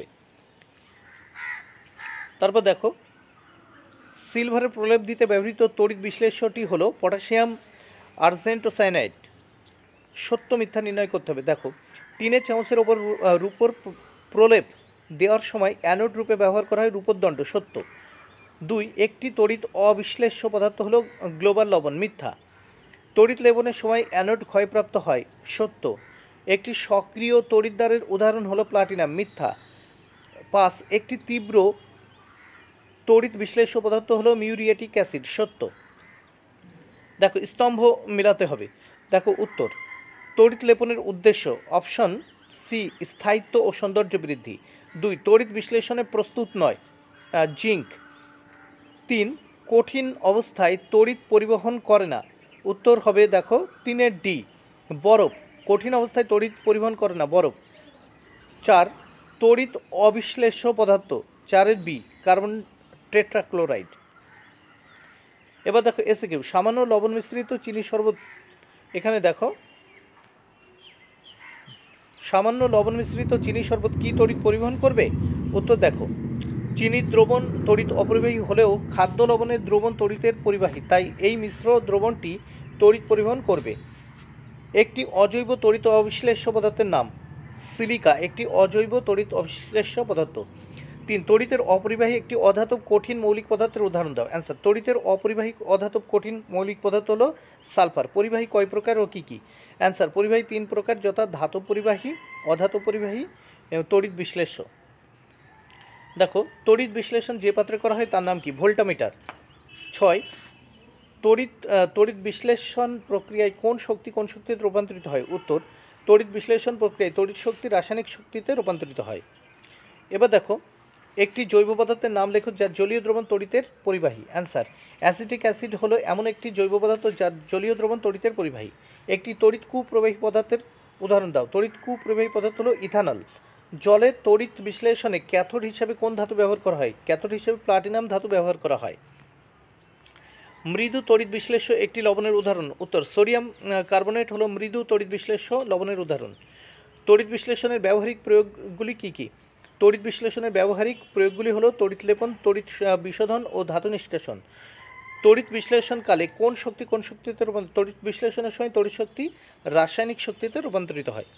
তারপর দেখো সিলভারের প্রলেপ দিতে ব্যবহৃত তড়িৎ বিশ্লেষ্যটি হলো পটাশিয়াম আর্জেন্টোসায়ানাইড। সত্য মিথ্যা নির্ণয় করতে হবে। দেখো টিনের চামচের ওপর রূপোর প্রলেপ দেওয়ার সময় অ্যানোড রূপে ব্যবহার করা হয় রূপোর দণ্ড। সত্য। 2, একটি তড়িৎ অবিশ্লেষ্য পদার্থ হলো গ্লোবাল লবণ। মিথ্যা। তড়িৎ লেপনের সময় অ্যানোড ক্ষয়প্রাপ্ত হয়। সত্য। একটি সক্রিয় তড়িৎদ্বারের উদাহরণ হলো প্লাটিনাম। মিথ্যা। 5, একটি তীব্র তড়িৎ বিশ্লেষ্য পদার্থ হলো মিউরিয়েটিক অ্যাসিড। সত্য। দেখো স্তম্ভ মেলাতে হবে। দেখো উত্তর, তড়িৎ লেপনের উদ্দেশ্য অপশন সি স্থায়িত্ব ও সৌন্দর্য বৃদ্ধি। 2, তড়িৎ বিশ্লেষণে প্রস্তুত নয় জিঙ্ক। 3, কঠিন অবস্থায় তড়িৎ পরিবহন করে না। উত্তর হবে দেখো 3-এর ডি, বরফ। কঠিন অবস্থায় তড়িৎ পরিবহন করে না, বরফ। 4, তড়িৎ অবিশ্লেষ্য পদার্থ। 4-এর বি, কার্বন টেট্রাক্লোরাইড। এবার দেখো MCQ, সামান্য লবণ মিশ্রিত চিনি শরবত। এখানে দেখো সামান্য লবণ মিশ্রিত চিনি শরবত কি তড়িৎ পরিবহন করবে? উত্তর দেখো চিনির দ্রবণ তড়িৎ অপরিবাহী হলেও খাদ্য লবণের দ্রবণ তড়িতের পরিবাহী, তাই এই মিশ্র দ্রবণটি তড়িৎ পরিবহন করবে। একটি অজৈব তড়িৎ অবিশ্লেষ্য পদার্থের নাম সিলিকা। একটি অজৈব তড়িৎ অবিশ্লেষ্য পদার্থ। 3, তড়িতের অপরিবাহী একটি অধাতব কঠিন মৌলিক পদার্থের উদাহরণ দাও। অ্যান্সার, তড়িতের অপরিবাহী অধাতব কঠিন মৌলিক পদার্থ হলো সালফার। পরিবাহী কয় প্রকার ও কী কী? অ্যান্সার, পরিবাহী 3 প্রকার, যথা ধাতব পরিবাহী, অধাতব পরিবাহী এবং তড়িৎ বিশ্লেষ্য। দেখো তড়িৎ বিশ্লেষণ যে পাত্রে করা হয় তার নাম কি? ভোল্টামিটার। 6, তড়িৎ বিশ্লেষণ প্রক্রিয়ায় কোন শক্তিতে রূপান্তরিত হয়? উত্তর, তড়িৎ বিশ্লেষণ প্রক্রিয়ায় তড়িৎ শক্তি রাসায়নিক শক্তিতে রূপান্তরিত হয়। এবার দেখো একটি জৈব পদার্থের নাম লেখো যার জলীয় দ্রবণ তড়িতের পরিবাহী। অ্যান্সার, অ্যাসিটিক অ্যাসিড হলো এমন একটি জৈব পদার্থ যার জলীয় দ্রবণ তড়িতের পরিবাহী। একটি তড়িৎ কুপ্রবাহী পদার্থের উদাহরণ দাও। তড়িৎ কুপ্রবাহী পদার্থ হলো ইথানল। জলের তড়িৎ বিশ্লেষণে ক্যাথোড হিসাবে কোন ধাতু ব্যবহার করা হয়? ক্যাথোড হিসাবে প্লাটিনাম ধাতু ব্যবহার করা হয়। মৃদু তড়িৎ বিশ্লেষ্য একটি লবণের উদাহরণ। উত্তর, সোডিয়াম কার্বনেট হলো মৃদু তড়িৎ বিশ্লেষ্য লবণের উদাহরণ। তড়িৎ বিশ্লেষণের ব্যবহারিক প্রয়োগগুলি কী কী? তড়িৎ বিশ্লেষণের ব্যবহারিক প্রয়োগগুলি হলো তড়িৎ লেপন, তড়িৎ বিশোধন ও ধাতু নিষ্কাশন। তড়িৎ বিশ্লেষণকালে কোন শক্তিতে তড়িৎ বিশ্লেষণের সময় তড়িৎ শক্তি রাসায়নিক শক্তিতে রূপান্তরিত হয়।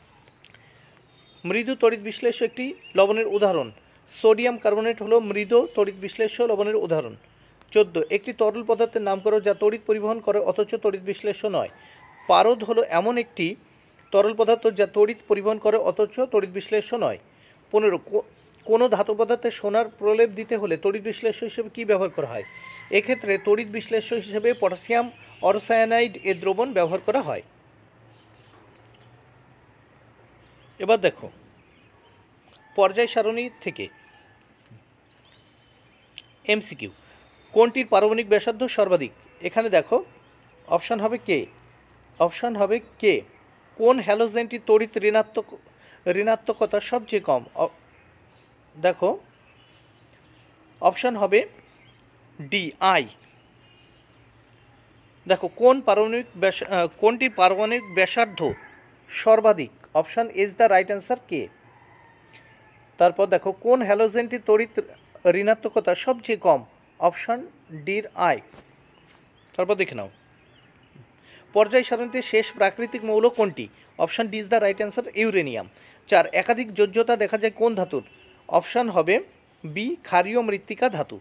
মৃদু তড়িৎ বিশ্লেষ্য একটি লবণের উদাহরণ। সোডিয়াম কার্বনেট হলো মৃদু তড়িৎ বিশ্লেষ্য লবণের উদাহরণ। 14, একটি তরল পদার্থের নাম করো যা তড়িৎ পরিবহন করে অথচ তড়িৎ বিশ্লেষ্য নয়। পারদ হলো এমন একটি তরল পদার্থ যা তড়িৎ পরিবহন করে অথচ তড়িৎ বিশ্লেষ্য নয়। 15, কোনো ধাতু পদার্থে সোনার প্রলেপ দিতে হলে তড়িৎ বিশ্লেষ্য হিসেবে কী ব্যবহার করা হয়? এক্ষেত্রে তড়িৎ বিশ্লেষ্য হিসেবে পটাশিয়াম অরসায়ানাইড এর দ্রবণ ব্যবহার করা হয়। এবার দেখো পর্যায় সারণী থেকে MCQ, কোনটির পারমাণবিক ব্যাসার্ধ সর্বাধিক? এখানে দেখো অপশান হবে কে, অপশান হবে কে। কোন হ্যালোজেনটির তড়িৎ ঋণাত্মকতা সবচেয়ে কম? দেখো অপশান হবে ডি, আই। দেখো কোনটির পারমাণবিক ব্যাসার্ধ সর্বাধিক? Option is the right answer, K. তারপর দেখো কোন হ্যালোজেনটির তড়িৎ ঋণাত্মকতা সবচেয়ে কম? অপশান ডির আই। তারপর দেখে নাও পর্যায় সারণীতে শেষ প্রাকৃতিক মৌল কোনটি? Option D is the right answer, uranium. 4, একাধিক যোজ্যতা দেখা যায় কোন ধাতুর? অপশান হবে বি, ক্ষারীয় মৃত্তিকা ধাতু।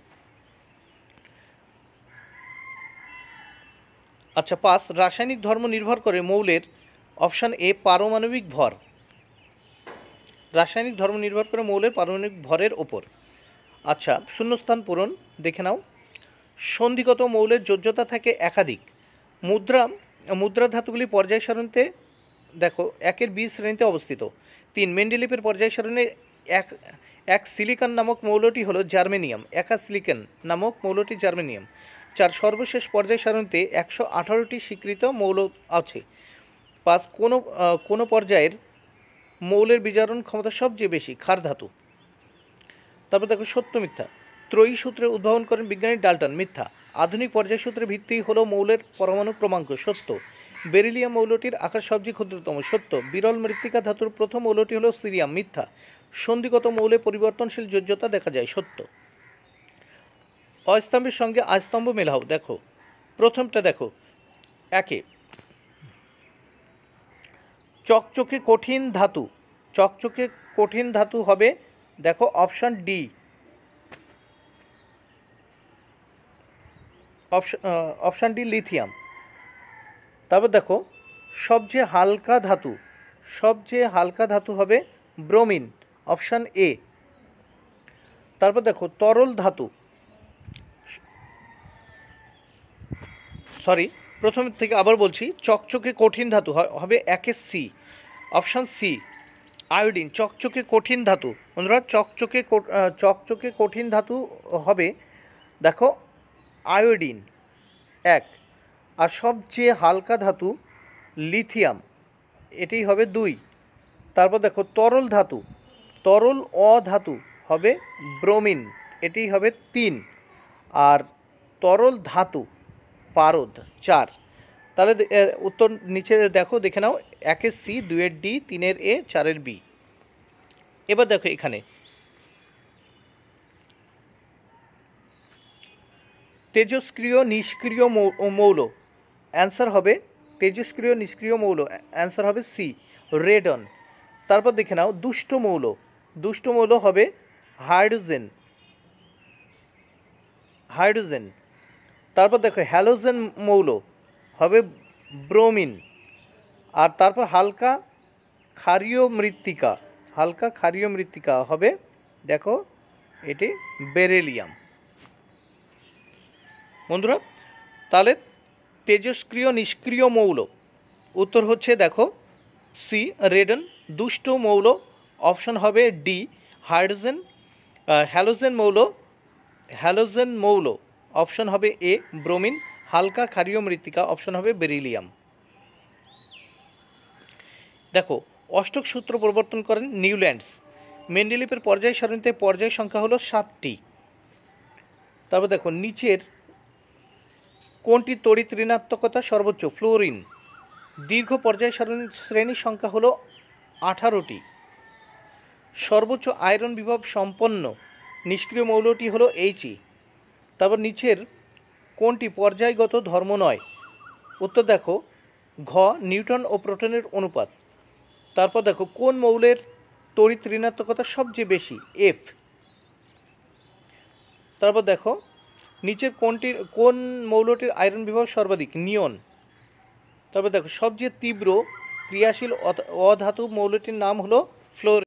আচ্ছা 5, রাসায়নিক ধর্ম নির্ভর করে মৌলের। অপশান এ, পারমাণবিক ভর। রাসায়নিক ধর্ম নির্ভর করে মৌলের পারমাণবিক ভরের ওপর। আচ্ছা শূন্যস্থান পূরণ দেখে নাও। সন্ধিগত মৌলের যোজ্যতা থাকে একাধিক। মুদ্রা ধাতুগুলি পর্যায় সারণীতে দেখো 1-এর বি শ্রেণীতে অবস্থিত। 3, মেন্ডেলিভের পর্যায় সারণীর এক সিলিকন নামক মৌলটি হলো জার্মেনিয়াম। একা সিলিকন নামক মৌলটি জার্মেনিয়াম। 4, সর্বশেষ পর্যায় সারণীতে 118টি স্বীকৃত মৌল আছে। 5, কোনো পর্যায়ের মৌলের বিজারণ ক্ষমতা সবচেয়ে বেশি? ক্ষার ধাতু। তারপর দেখো সত্য মিথ্যা। ত্রয়ী সূত্রের উদ্ভাবন করেন বিজ্ঞানী ডাল্টন, মিথ্যা। আধুনিক পর্যায় সূত্রের ভিত্তি হলো মৌলের পরমাণু ক্রমাঙ্ক, সত্য। বেরিলিয়াম মৌলটির আকার সবচেয়ে ক্ষুদ্রতম, সত্য। বিরল মৃত্তিকা ধাতুর প্রথম মৌলটি হলো সিরিয়াম, মিথ্যা। সন্ধিগত মৌলে পরিবর্তনশীল যোজ্যতা দেখা যায়, সত্য। অস্তম্ভের সঙ্গে আস্তম্ভ মেলাও। দেখো প্রথমটা দেখো, একে চকচকে কঠিন ধাতু, চকচকে কঠিন ধাতু হবে, দেখো option D, option D lithium. তারপর দেখো সবচেয়ে হালকা ধাতু, সবচেয়ে হালকা ধাতু হবে ব্রোমিন, অপশান এ। তারপর দেখো তরল ধাতু, সরি প্রথম থেকে আবার বলছি, চকচকে কঠিন ধাতু হবে একে সি, অপশান সি আয়োডিন। চকচকে কঠিন ধাতু বন্ধুরা, চকচকে কঠিন ধাতু হবে দেখো আয়োডিন এক। আর সবচেয়ে হালকা ধাতু লিথিয়াম, এটাই হবে দুই। তারপর দেখো তরল ধাতু, তরল অধাতু হবে ব্রোমিন, এটাই হবে তিন। আর তরল ধাতু পারদ চার। তাহলে উত্তর নিচে দেখো, দেখে নাও, একের সি, দুইয়ের ডি, তিনের এ, চারের বি। এবার দেখো এখানে তেজস্ক্রিয় নিষ্ক্রিয় মৌল, অ্যান্সার হবে তেজস্ক্রিয় নিষ্ক্রিয় মৌল, অ্যান্সার হবে সি রেডন। তারপর দেখে নাও দুষ্ট মৌল, দুষ্ট মৌল হবে হাইড্রোজেন, হাইড্রোজেন। তারপর দেখো হ্যালোজেন মৌল হবে ব্রোমিন। আর তারপর হালকা ক্ষারীয় মৃত্তিকা, হালকা ক্ষারীয় মৃত্তিকা হবে দেখো এটি বেরিলিয়াম। বন্ধুরা তাহলে তেজস্ক্রিয় নিষ্ক্রিয় মৌল উত্তর হচ্ছে দেখো সি রেডন। দুষ্ট মৌল অপশন হবে ডি হাইড্রোজেন। হ্যালোজেন মৌল, হ্যালোজেন মৌল অপশন হবে এ ব্রোমিন। হালকা ক্ষারীয় মৃত্তিকা অপশন হবে বেরিলিয়াম। দেখো অষ্টক সূত্র প্রবর্তন করেন নিউল্যান্ডস। মেন্ডেলিভের পর্যায় সারণীতে পর্যায় সংখ্যা হলো 7টি। তারপর দেখো নিচের কোনটি তড়িৎ ঋণাত্মকতা সর্বোচ্চ, ফ্লোরিন। দীর্ঘ পর্যায় সারণী শ্রেণীর সংখ্যা হলো 18টি। সর্বোচ্চ আয়রন বিভব সম্পন্ন নিষ্ক্রিয় মৌলটি হলো এইচই। তারপর নিচের কোনটি পর্যায়গত ধর্ম নয়, উত্তর দেখো ঘ নিউটন ও প্রোটনের অনুপাত। তারপর দেখো কোন মৌলের তড়িৎ ঋণাত্মকতা সবচেয়ে বেশি, এফ। তারপর দেখো নিচের কোন মৌলটির আয়রন বিভব সর্বাধিক, নিয়ন। তারপর দেখো সবচেয়ে তীব্র ক্রিয়াশীল অধাতু মৌলটির নাম হলো ফ্লোরিন।